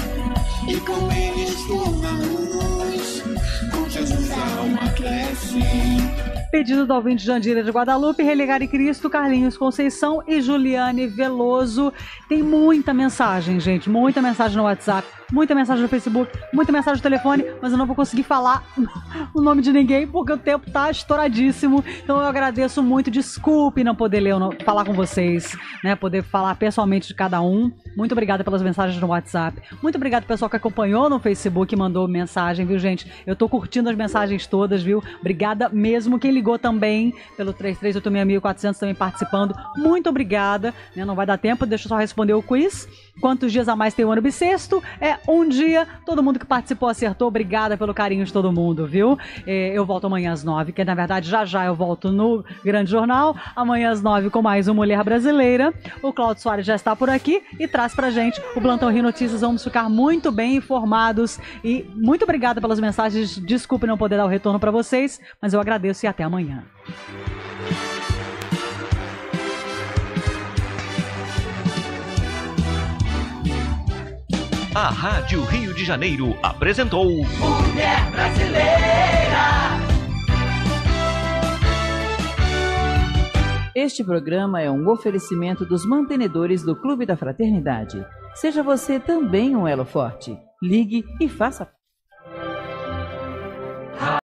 e com ele estou na luz, com Jesus a alma cresce. Pedido do ouvinte Jandira de Guadalupe, Religar em Cristo, Carlinhos Conceição e Juliane Veloso. Tem muita mensagem, gente, muita mensagem no WhatsApp, muita mensagem no Facebook, muita mensagem no telefone, mas eu não vou conseguir falar o nome de ninguém porque o tempo tá estouradíssimo. Então eu agradeço muito, desculpe não poder ler, não, falar com vocês, né, poder falar pessoalmente de cada um. Muito obrigada pelas mensagens no WhatsApp. Muito obrigado pessoal que acompanhou no Facebook e mandou mensagem, viu, gente? Eu tô curtindo as mensagens todas, viu? Obrigada mesmo. Quem ligou também pelo três três oito seis quatro zero zero também participando. Muito obrigada. Né? Não vai dar tempo, deixa eu só responder o quiz. Quantos dias a mais tem o ano bissexto? É um dia. Todo mundo que participou acertou. Obrigada pelo carinho de todo mundo, viu? É, eu volto amanhã às nove, que na verdade já já eu volto no Grande Jornal. Amanhã às nove com mais um Mulher Brasileira. O Cláudio Soares já está por aqui e traz pra gente o Plantão Rio Notícias. Vamos ficar muito bem informados. E muito obrigada pelas mensagens. Desculpe não poder dar o retorno pra vocês, mas eu agradeço e até amanhã. A Rádio Rio de Janeiro apresentou Mulher Brasileira. Este programa é um oferecimento dos mantenedores do Clube da Fraternidade. Seja você também um elo forte. Ligue e faça